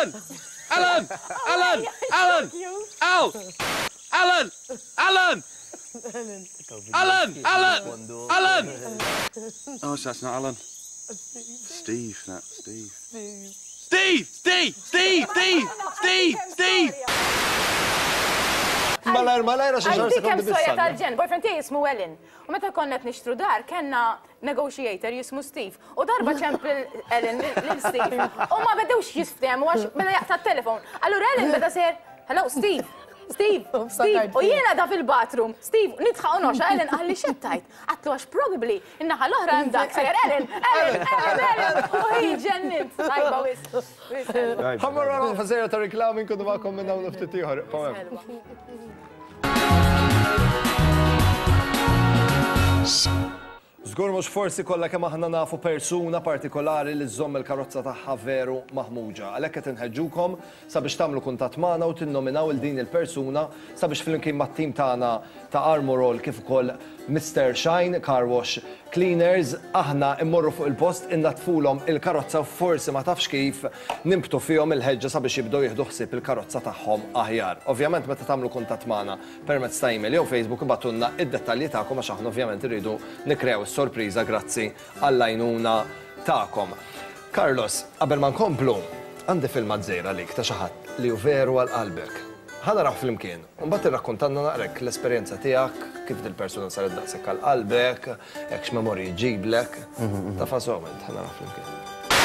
Oh, so that's not Alan. Steve. Malajra xi xar sekondi bis-sena. tal-ġen, boyfriend tiegħi jismu Ellen. U meta konnet nixtru dar, kellna negotiator jismu Steve. U darba ċemp Ellen lil Steve. U ma bedewx jisftehmu għax beda jaqta' t-telefon. Allura Ellen beda ser, hello Steve. U jiena da fil-bathroom. Steve, nitħaq noxa, Ellen għalli xettajt. Għatlu għax probably innaħa l-oħra hemm dak sejjer Ellen. U hi ġennit. Tajba wis. Ħammar għal fażejja ta' reklami nkunu magħkom minn hawn ftit ieħor. Żgur mhux forsi kollha kemm aħna nafu persuna partikolari li żomm il-karozza tagħha veru maħmuġa. Għalhekk qed inħeġġukom sabiex tagħmlu kuntatt magħna u tinnominaw il din il-persuna sabiex flimkien mat-tim tagħna ta' Armorall kif ukoll Mr. Shine Car Wash Cleaners aħna immorru fuq il-post innatfulhom il-karozza u forsi ma tafx kif nimbtu fihom il-ħeġġa sabiex jibdew jieħdu ħsieb il-karozza tagħhom aħjar. Ovvjament meta tagħmlu kuntatt magħna permezz ta' email jew Facebook ibatulna id-dettalji tagħkom għax aħna ovvjament irridu nikrew is-sorpriża grazzi għall-għajnuna tagħkom. Carlos, qabel ma nkomplu, għandi filma żgħira lik ta' xi ħadd li hu veru għal qalbek. Ħana raħ flimkien, u mbagħad irrakkuntanna naqrek l-esperjenza tiegħek, kif dil-persuna saret daqshekk għal qalbek, hekk x'memorji jġiblek. Ta' fażament, ħana raħ flimkien.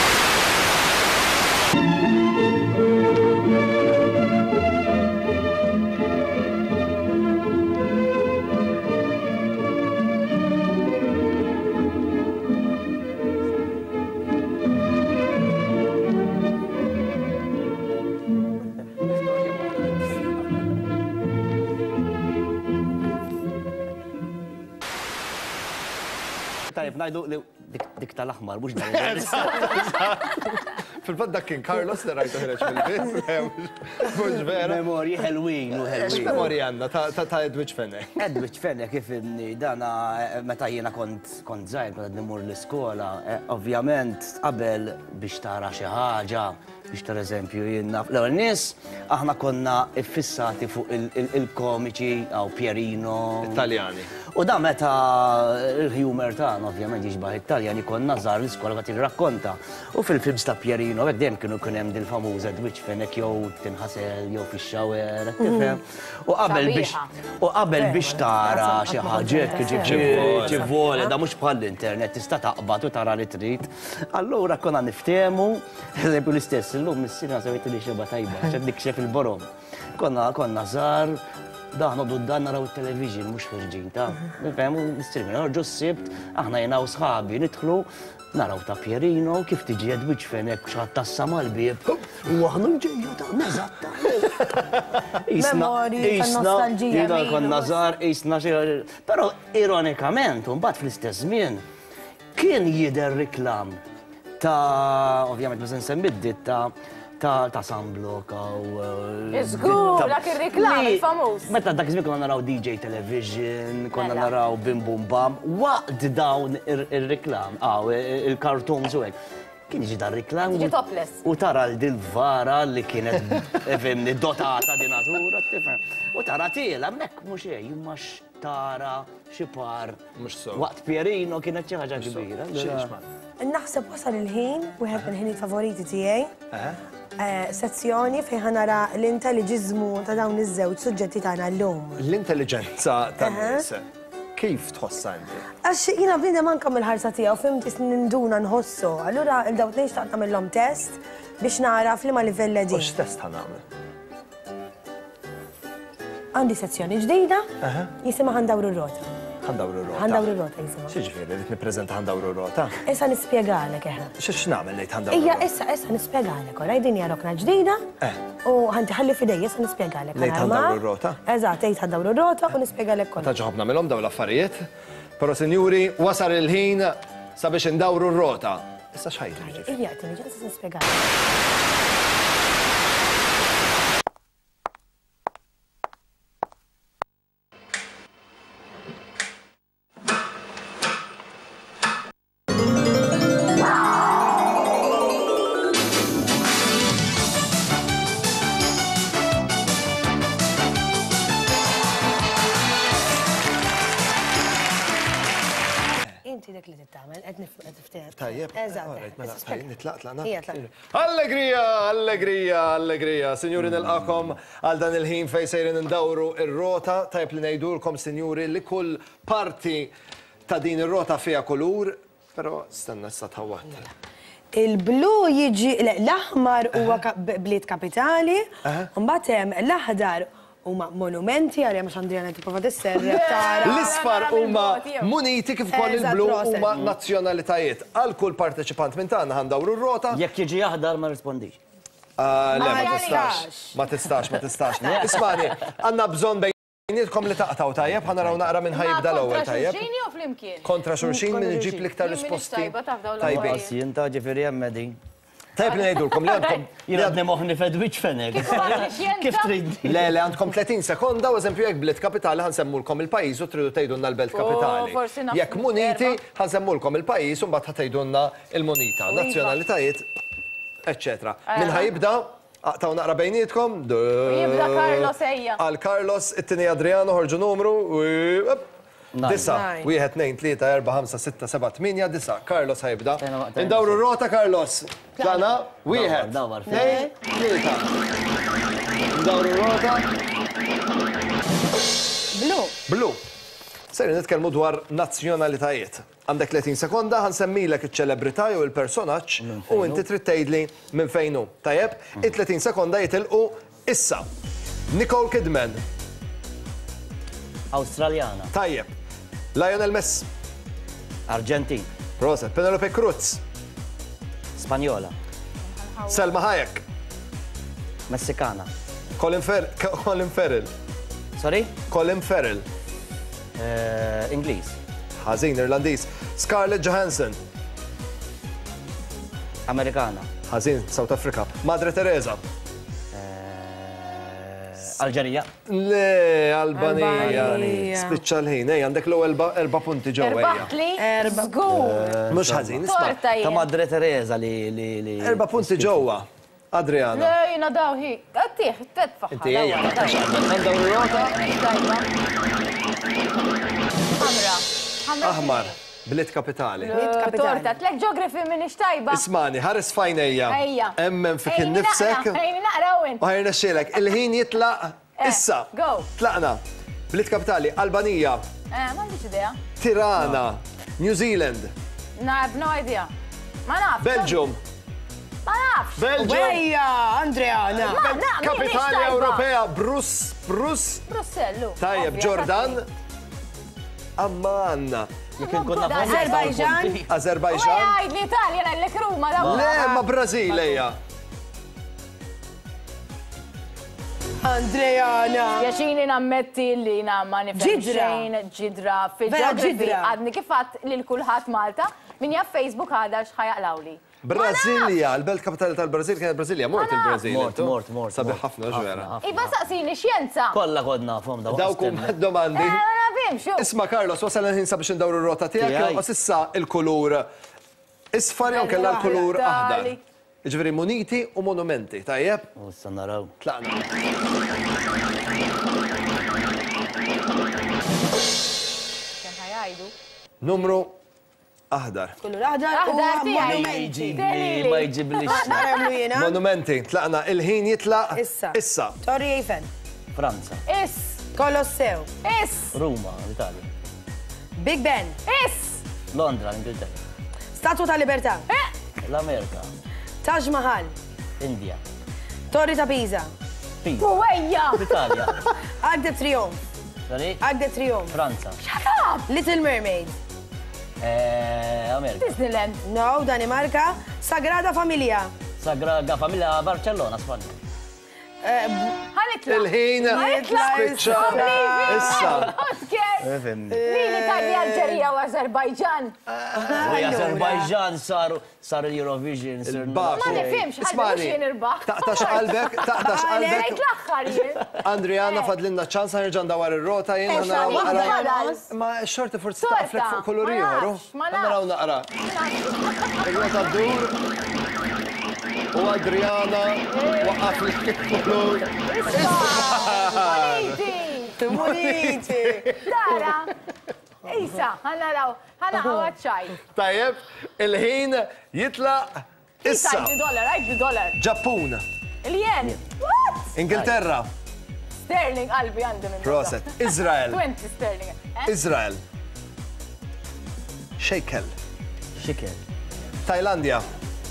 Najdu li dik tal-aħmar, mux dan. Fil-fat dak kien Carlos li rajtu ħireċ mill-film. Mux vera. Memorji ħelwin u ħelwin. X-memorji għanna ta' Edwidge Fenne? Edwidge Fenne kif inni dana meta jiena kont zaħir, meta nimur l-iskola, ovvjament qabel biex tara xi ħaġa, biex tar eżempju jiena. L-ewwel nies aħna konna iffissati fuq il-komiċi għaw Pierino. Italjani. U da meta il-humor tagħna ovvjament jiġbaħ Italjani konna żgħar l-iskola qed jirrakkonta. U fil-films ta' Pierino hekk dejjem kienu kien hemm dil-famuża Edwidge Fennek jew tinħasel jew fix-xawer, tifhem. U qabel biex tara xi ħaġa ġivvoli da mhux bħall-internet tista' taqbad u tara li trid. Allura konna niftehmu, eżempju l-istess illum mis-sina sewejt li xeba tajba, x'għad nikxef il-borom. Konna żgħar daħna duddan naraw il-television, mux ħirġin ta' nifemu, nistirmi, narġu s-sibt, aħna jenaw sħabi, nidħlu, naraw ta' Pierino, kif tiġi Edwidge Fennek, xaħat tassa mal-bib, u għahnu ġeju ta' nazatta. Memori, nostalġija. Kon nazar, isna xie, pero ironikament, un bat fl-istess żmien, kien jider reklam ta' ovvjament, ma' sembid ta' Sunblock u... Iżgur, dak il-reklam, il-famus. Meta dak iżmin konna naraw DJ Television, konna naraw Bim Bum Bam, waqt dawn il-reklam, il-cartoons u hekk. Kien iġi dar reklam. Iġi topless. U tara l-dil-vara li kienet evemni dotata di natura, tifhem. U tara tiela, mek mux jimmax tara xipar. Mux so. Waqt Pierino kienet xi ħaġa kbira. Naħseb wasal il-ħin, wieħed minn ħini favoriti tiegħi. Sezzjoni fejn ħanara l-intelliġiżmu ta' dawn iż-żewġ suġġetti tagħna llum. L-intelligenza tan-nies. Kif tħossa inti? Għax jina bnida manka mill-ħarsa tiegħu fimt ninduna nħossu. Allura il-daw tnejn xtaqt nagħmilhom test biex nara f'liema livell din. U x'test ħanagħmel? Għandi sezzjoni ġdida, jisimha ħandawru r-rota. Ħandawru r-rota. Ħandawru r-rota jisimha. X'ġifieri li nippreżenta ħandawru r-rota? Issa nispjegalek eħe. X'nagħmel lejt ħandawru Ija r-rota? issa nispjegalek, oraj din hija rokna ġdida. U ħanti ħalli fidej, issa nispjegalek. Lejt ħandawru r-rota? Eżatt, lejt ħandawru r-rota u nispjegalek kollha. Ta' ġobna mill-hom daw l-affarijiet. Però sinjuri, wasal il-ħin sabiex indawru r-rota. Issa x'ħajdu ġifieri? Ija, tieni ġa issa nispjegalek. Inti dak li tittamel, qed niftiet. Tajjeb, Eżatt. nitlaqtlaqna. Ija tlaq. Allegrija, allegrija, allegrija. Sinjuri nilqakom għal dan il-ħin fej sejrin indawru ir-rota. Tajjeb li ngħidulkom, sinjuri, li kull parti ta' din ir-rota fiha kulur, però stenna issa tħawwat. Il-blu jiġi, l-aħmar huwa bliet kapitali, mbagħad hemm l-aħdar huma monumenti għalja mhux Andrijana tipprova tisser tara. L-isfar huma muniti kif ukoll il-blu huma nazzjonalitajiet. Għal kull parteċipant minn tagħna ħandawru r-rota. Jekk jiġi jaħdar ma rispondix. Le, ma tistax. Ismani, għandna bżonn bejnietkom li taqtaw tajjeb, ħanaraw naqra minn ħajibda l-ewwel tajjeb. Kontra xulxin minn iġib l-iktar risposti tajbin. Jinta ġifieri hemm din. Tajb li ngħidulkom li għandkom. Jiradni moħni fedwiċ fenek. Kif trid? Le, għandkom 30 sekonda, u eżempju jekk bliet kapitali ħansemmulkom il-pajjiż u tridu tgħidulna l-belt kapitali. Jekk muniti ħansemmulkom il-pajjiż u mbagħad ħatejdulna il-munita, nazzjonalitajiet, eċċetera. Min ħajibda, aqtaw naqra bejnietkom. Jibda Carlos ejja. Għal Carlos, it-tieni Adriano ħorġu numru. Disa, 1, 2, 3, 4, 5, 6, 7, 8, 9. Carlos ħajbda. Indawru r-rota, Carlos. Tlaqna, 1, 2, 3. Indawru r-rota. Blu. Sejri nitkellmu dwar nazzjonalitajiet. Għandek 30 sekonda, ħansemmilek iċ-ċelebrità jew il-personaġġ u inti trid tgħidli minn fejn hu. Tajjeb, it-30 sekonda jitilqu issa. Nicole Kidman. Awstraljana. Tajjeb. Lionel Messi. Argentin. Proset. Penelope Cruz. Spanjola. Selma Hayek. Messikana. Colin Farrell. Sorry? Colin Farrell. Ingliż. Ħażin Irlandiż. Scarlett Johansson. Amerikana. Ħażin South Africa. Madre Teresa. Alġerija. Le, Albanija. Spiċċa l-ħin, għandek l-ewwel 4 punti ġewwa. Erba' żgur. Mhux ħażin, isma'. Ta' Madre Teresa li 4 punti ġewwa. Adriana. Le, jina daw hi. Għattieħ, t-tedfaħ. Inti ejja, għandaw r-rota. Aħmar, bliet kapitali. Torta, tlek ġeografi minn ixtajba. Ismani, ħares fajnejja. Ejja. Emmen fik innifsek. Ejni naqrawin. U ħajna xilek, il-ħin jitlaq issa. Go. Tlaqna. Bliet kapitali, Albanija. M'għandix idea. Tirana. New Zealand. I have no idea. Ma nafx. Belgium. Ma nafx. Belgium. Ejja, Andrijana. Kapitali Ewropea, Brussellu. Tajjeb, Ġordan. Amman. Azerbajġan. Azerbajġan. Għajd l-Italja, l-lek Ruma. Le, ma Brazil, ejja. Andrijana. Jaxini nammetti li namma nifemxejn ġidra fil-ġeografi. Għadni kifat li l-kulħat Malta, min jaff Facebook għada xħajaqlawli. Brasilia, l-belt kapitali tal-Brazil kienet Brasilia, mort il-Brazil. Mort. Sabiħ ħafna ġvera. Iba saqsini xjenza. Kolla kodna fom da. Dawkum domandi. Isma Carlos, wasal l-ħin sabiex ndawru r-rota tijak, u sissa il-kulur isfar jew kella l-kulur aħdar. Iġveri muniti u monumenti, tajjeb? U s-sanaraw. Tlaqna. Ken ħajajdu. Numru aħdar. Kullu aħdar u monumenti. Ma jġiblix. Monumenti, tlaqna, il-ħin jitlaq. Issa. Torri Eiffel. Franza. Kolosseo. Ruma, Italja. Big Ben. Londra, Ingilterra. Statwa ta' Libertà. L-Amerika. Taj Mahal. India. Torri ta' Pisa. Pisa. Uwejja! Italja. Arc de Triomphe. Sorry? Arc de Triomphe. Franza. Little Mermaid. Amerika. Disneyland. No, Danimarka. Sagrada Familia. Sagrada Famiglia Barcellona, Spagna. Ħanitla. Il-ħin spiċċa. Issa. Lili tajli Alġerija u Azerbajġan. Azerbajġan sar il-Eurovision. Ma nifimx, ħalli xin irbaħ. Taqtax qalbek, taqtax qalbek. Għajt l-axħar jien. Andriana fadlinna ċans ħanirġan dawar il-rota jien ma xorti forsi taqflek fuq kolor ieħor. Naraw naqra. Il-rota d-dur. U Adriana waqqaf l-kolor. Muniti! Dara! Isa, ħanaraw, ħanaqaw għadċaj. Tajjeb, il-ħin jitlaq issa. $8, $8. Ġappun. Il-jen. What? Ingilterra. Sterling qalbi għandi minn. Proset. Izrael. 20 sterling. Izrael. Shekel. Shekel. Tajlandja.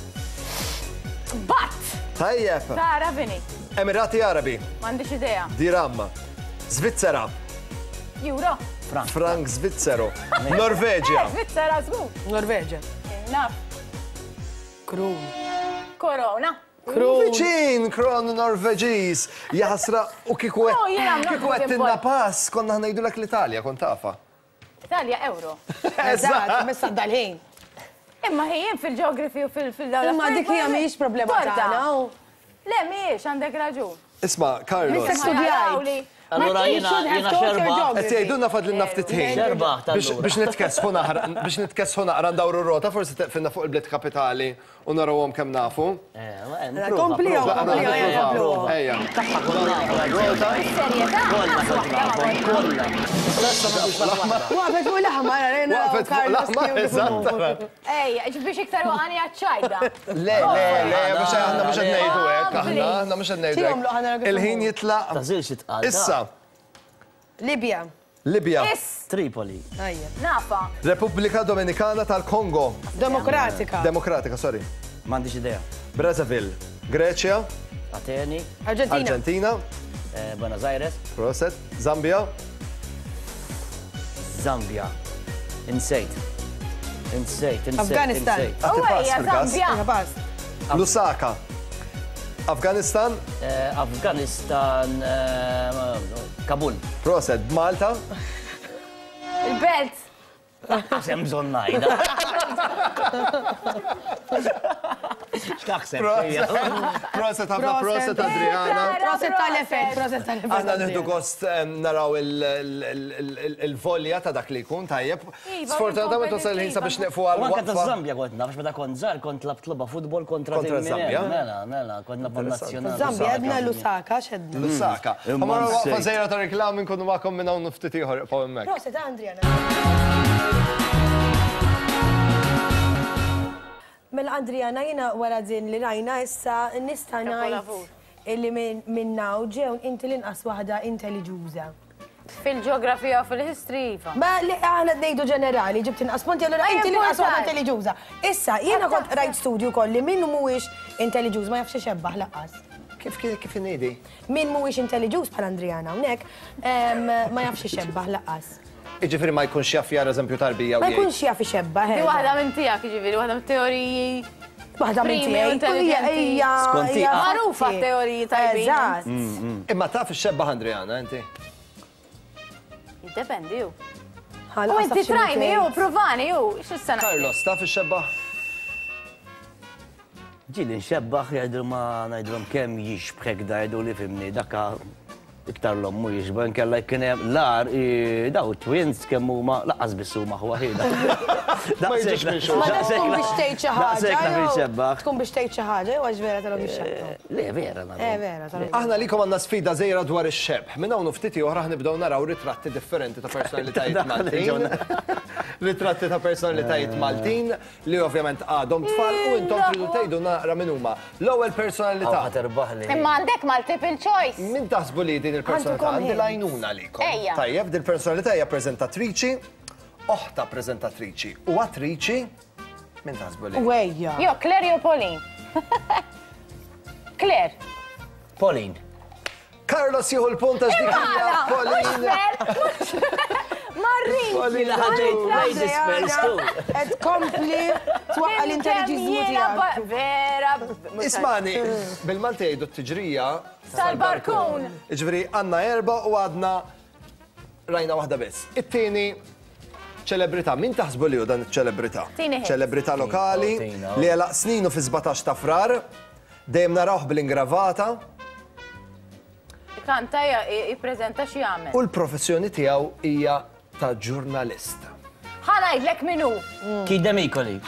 Bat! Tajjeb. Tara bini. Emirati Arabi. M'għandix idea. Dirham. Svizzera. Euro. Frank Svizzero. Norveġja. Svizzera żgur. Norveġa. Naf. Krum. Korona. Viċin, kron Norveġis. Jaħsra u kiku għettinna pass, konna ħnajdu l l-Italja, kon tafa. Italja euro. Eżat, messa dal-ħin. Imma ħijin fil-ġeografi u fil-dawla. Imma dik hija mhijiex problema tagħna. Le, mhijiex, għandek raġun. Isma, Carlos. Studjajt. Allora jina xerba. Għetjajdunna fadlinna ftit ħin. Xerba, biex nitkesħu naqra ndawru r-rota, forsi teqfinna fuq il-blet kapitali u narawhom kemm nafu. Komplija, Ejja. Waqfet fuq l-aħmar, għarena. Waqfet fuq l-aħmar, eżatt. Ejja, biex iktar għani għadċajda. Le, biex għanna mux għadnejdu għek, għanna mux għadnejdu għek. Il-ħin jitlaq. Tażilx itqal. Issa. Libja. Libja. Tripoli. Nafa. Repubblika Dominikana tal-Kongo. Demokratika. Demokratika, sorry. M'għandix idea. Brazzaville. Greċja. Ateni. Argentina. Buenos Aires. Proset. Zambia. Zambia. Insejt. Afganistan. Uwejja, Zambia. Lusaka. Afganistan. Afganistan. Kabul. Proset. Malta. Il-belt. Sem bżon najda. X'taħseb? Proset, ħafna proset, Adriana. Proset tal-effett, proset tal-effett. Aħna nħidu gost naraw il-volja ta' dak li jkun tajjeb. Sfortunatament wasal il-ħin sabiex neqfu għal Anka ta' Zambja kont nafx meta kont żgħar kont labt tloba futbol kontra Zambja. Mela, kont nabba nazzjonali. Zambja għedna Lusaka, xedna. Lusaka. Għamma waqfa zejra ta' reklam minn kunu ma'kom minn hawn nuftit ieħor pa' hemmhekk. Proset, Andriana. Mela Andriana, jina wara din li rajna issa nista' ngħid illi minnaw ġew inti l-inqas waħda intelliġuża. Fil-ġeografija u fil-history. Ma li aħna ngħidu ġenerali, ġibt inqas punti allura inti l-inqas waħda intelliġuża. Issa jiena kont rajt studju kolli min mhuwiex intelliġuż ma jafx ixebbaħ laqqas. Kif inidi? Min mhuwiex intelliġuż bħal Andriana hawnhekk ma jafx ixebbaħ laqqas. Iġifieri ma jkunx jaf jara eżempju tarbija u ma jkunx jaf ixebbaħ. Di waħda minn tiegħek jiġifieri, waħda mit-teoriji. Waħda minn tiegħek hija magħrufa teoriji tajbin. Imma taf ixebbaħ Andriana inti? Jiddependi ju. U inti trajni ju, provani ju, x'issana. Carlos, taf ixebbaħ? Ġili nxebbaħ jgħidu ma ngħidulhom kemm jixbħek da jgħidu li fimni dakka iktar l-ommu jixben kella jkienem lar daw twins kemm huma laqqas biss huma waħida. Ma tkun biex tgħid xi ħaġa. Tkun biex tgħid xi ħaġa jew għax vera talhom ix-xebba. Le vera vera talhom. Aħna likom għandna sfida żejra dwar ix-xebħ. Minn hawn ftit oħra ħnibdew naraw ritratti differenti ta' personalitajiet Maltin. Ritratti ta' personalitajiet Maltin li ovvjament għadhom tfal u intom tridu tgħidu naqra minn huma. L-ewwel personalità. Imma għandek multiple choice. Min taħsbu li din il-personalità għandi lajnuna likom. Tajjeb, din il-personalità hija preżentatriċi oħta prezentatriċi u attriċi min taħsbu li? Wejja. Jo, Claire jew Pauline. Claire. Pauline. Carlos jieħu l-punt għax dik hija Pauline. Marrin. Ed kompli twaqqa l-intelligizmu tiegħek. Vera. Ismani, bil-Malti jgħidu t-tiġrija Sal-barkun. Ġifieri għandna 4 u għadna rajna waħda biss. It-tieni ċelebrità, min taħsbu li hu dan iċ-ċelebrità? Ċelebrità lokali li għalaq sninu fi 17 ta' frar, dejjem narawh bil-ingravata. Kanta jippreżenta xi jagħmel. U l-professjoni tiegħu hija ta' ġurnalista. Ħanajdlek minnu. Kida Mikoli.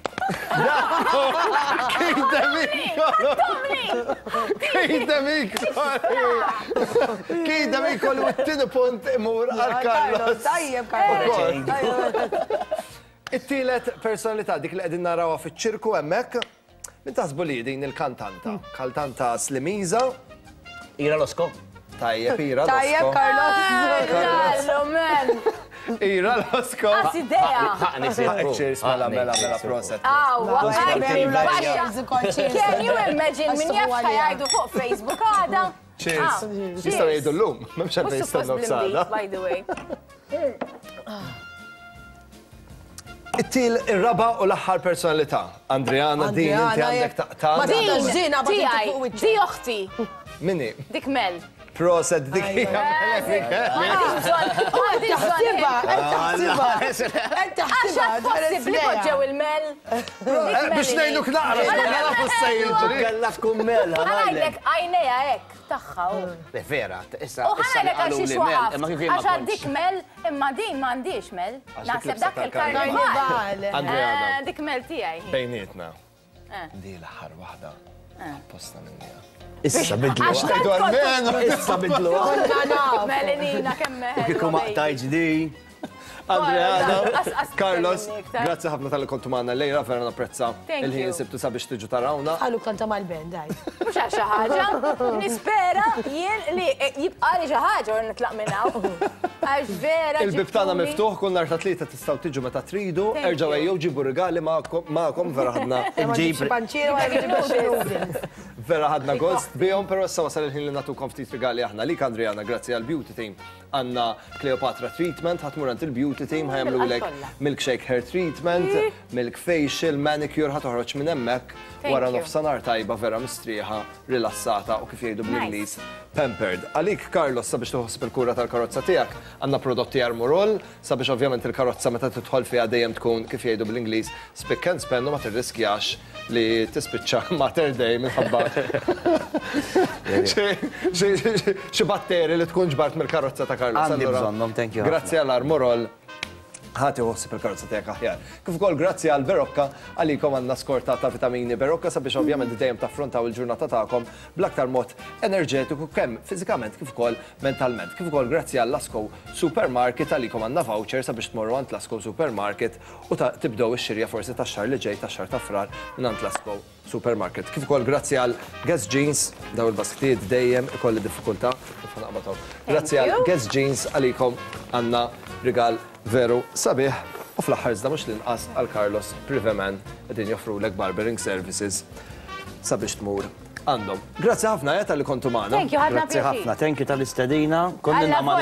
Kida Mikoli u t-tieni punt imur għal Carlos. Tajjeb, Carlos. It-tielet personalità dik li qegħdin narawha fiċ-ċirku hemmhekk, min taħsbu li din il-kantanta? Kantanta Slimiza. Ira Losko. Tajjeb, Ira Losko. Tajjeb, Carlos. Ira Losko. Għas-idea. Cheers, mela proset. Can you imagine min jafx ħajajdu fuq Facebook għada? Cheers. Jistaw jgħidu l-lum, memx għalfejn jistannu b'sada. By the way. It-til ir-raba u l-aħħar personalità. Andriana, din inti għandek taqtana. Di oħti. Minni? Dik Mel. Proset dik hija il-Mel. Biex ngħidluk naqra x'nara fuq-sejl. Kellha tkun Mel. Ħanajdlek għajnejha hekk tagħha. Vera, issa. U ħanajdlek għal xi xwaqaf. Għax dik Mel imma din m'għandix Mel. Naħseb dak il-karnival. Dik Mel tiegħi. Bejnietna. Di l-aħħar waħda. Apposta minnija. Issa bidlu. Issa bidlu. Melenina kemm U kieku maqtajġ di. Andriana, Carlos, grazzi ħafna tal-li kontu maħna lejra, vera napprezza il-ħin sibtu sabiex tiġu tarawna. Għallu kanta mal-band, daj. Mux għal xaħġa, nispera jien li jibqa li xaħġa u nitlaq minnaw. Għax vera. Il-bibtana miftuħ, kull nar ta' tlieta tistaw tiġu meta tridu, erġaw ejjew ġibu regali ma'kom vera ħadna. Vera ħadna gost bijom, pero issa wasal il-ħin li natukom ftit regali aħna. Lik Andriana, grazzi għal-beauty team. Għanna Cleopatra treatment, ħatmurant il-beauty team, ħajamlu lek milkshake hair treatment, milk facial, manicure, ħatoħroċ minn emmek, wara nofsanar tajba vera mistrieħa, rilassata u kif jgħidu bl-Inglis, pampered. Għalik, Carlos, sabiex tuħsib il-kura tal-karozza tijak, għanna prodotti Armorol, sabiex ovvjament il-karozza meta titħol fija dejjem tkun kif jgħidu bl-Inglis, spick and span u ma tirriskjax li tispiċċa Mater Day minħabba xi batteri li tkun ġbart mill-karozza ta' Carlos. Għandi bżonnom, thank you. Grazzi għall-Armorol. ħati uħsib il-karozza tiegħek aħjar. Kif ukoll grazzi għal Berocca għalikom għandna skorta ta' vitamini Berocca sabiex ovvjament dejjem taffrontaw il-ġurnata tagħkom bl-aktar mod enerġetiku kemm fiżikament kif ukoll mentalment. Kif ukoll grazzi għal Lasco Supermarket għalikom għandna voucher sabiex tmorru għand Lasco Supermarket u tibdew ix-xirja forsi tax-xahar li ġej tax-xahar ta' frar minn għand Lasco Supermarket. Kif ukoll grazzi għal Guess Jeans daw il-basktijiet dejjem ikolli diffikultà kif naqbadhom. Grazzi għal Guess Jeans għalikom għandna rigal veru sabiħ u fl-aħħar iżda mhux l-inqas għal Carlos Priveman qegħdin joffrulek barbering services sabiex tmur għandhom. Grazzi ħafna tal-li kontu magħna. Thank you, ħadna Grazzi ħafna, thank you tal-istedina. Konna ma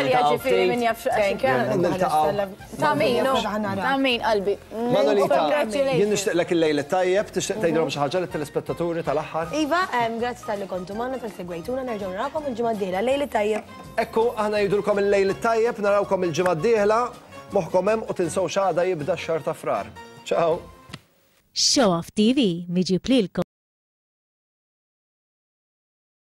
Ta' min qalbi. Manolita, jien nixtieqlek il-lejl tajjeb, tixtieq tgħidilhom xi ħaġa lit-telespettaturi tal-aħħar. Iva, grazzi tal-li kontu magħna tal-segwejtuna nerġgħu narawkom il-ġimgħa d-dieħla. Lejl tajjeb. Ekku, aħna jgħidulkom il-lejl tajjeb, narawkom il-ġimgħa d-dieħla, moħħkom hemm u tinsew x'għada jibda x-xahar ta' frar. Ciao. Show Off TV miġib lilkom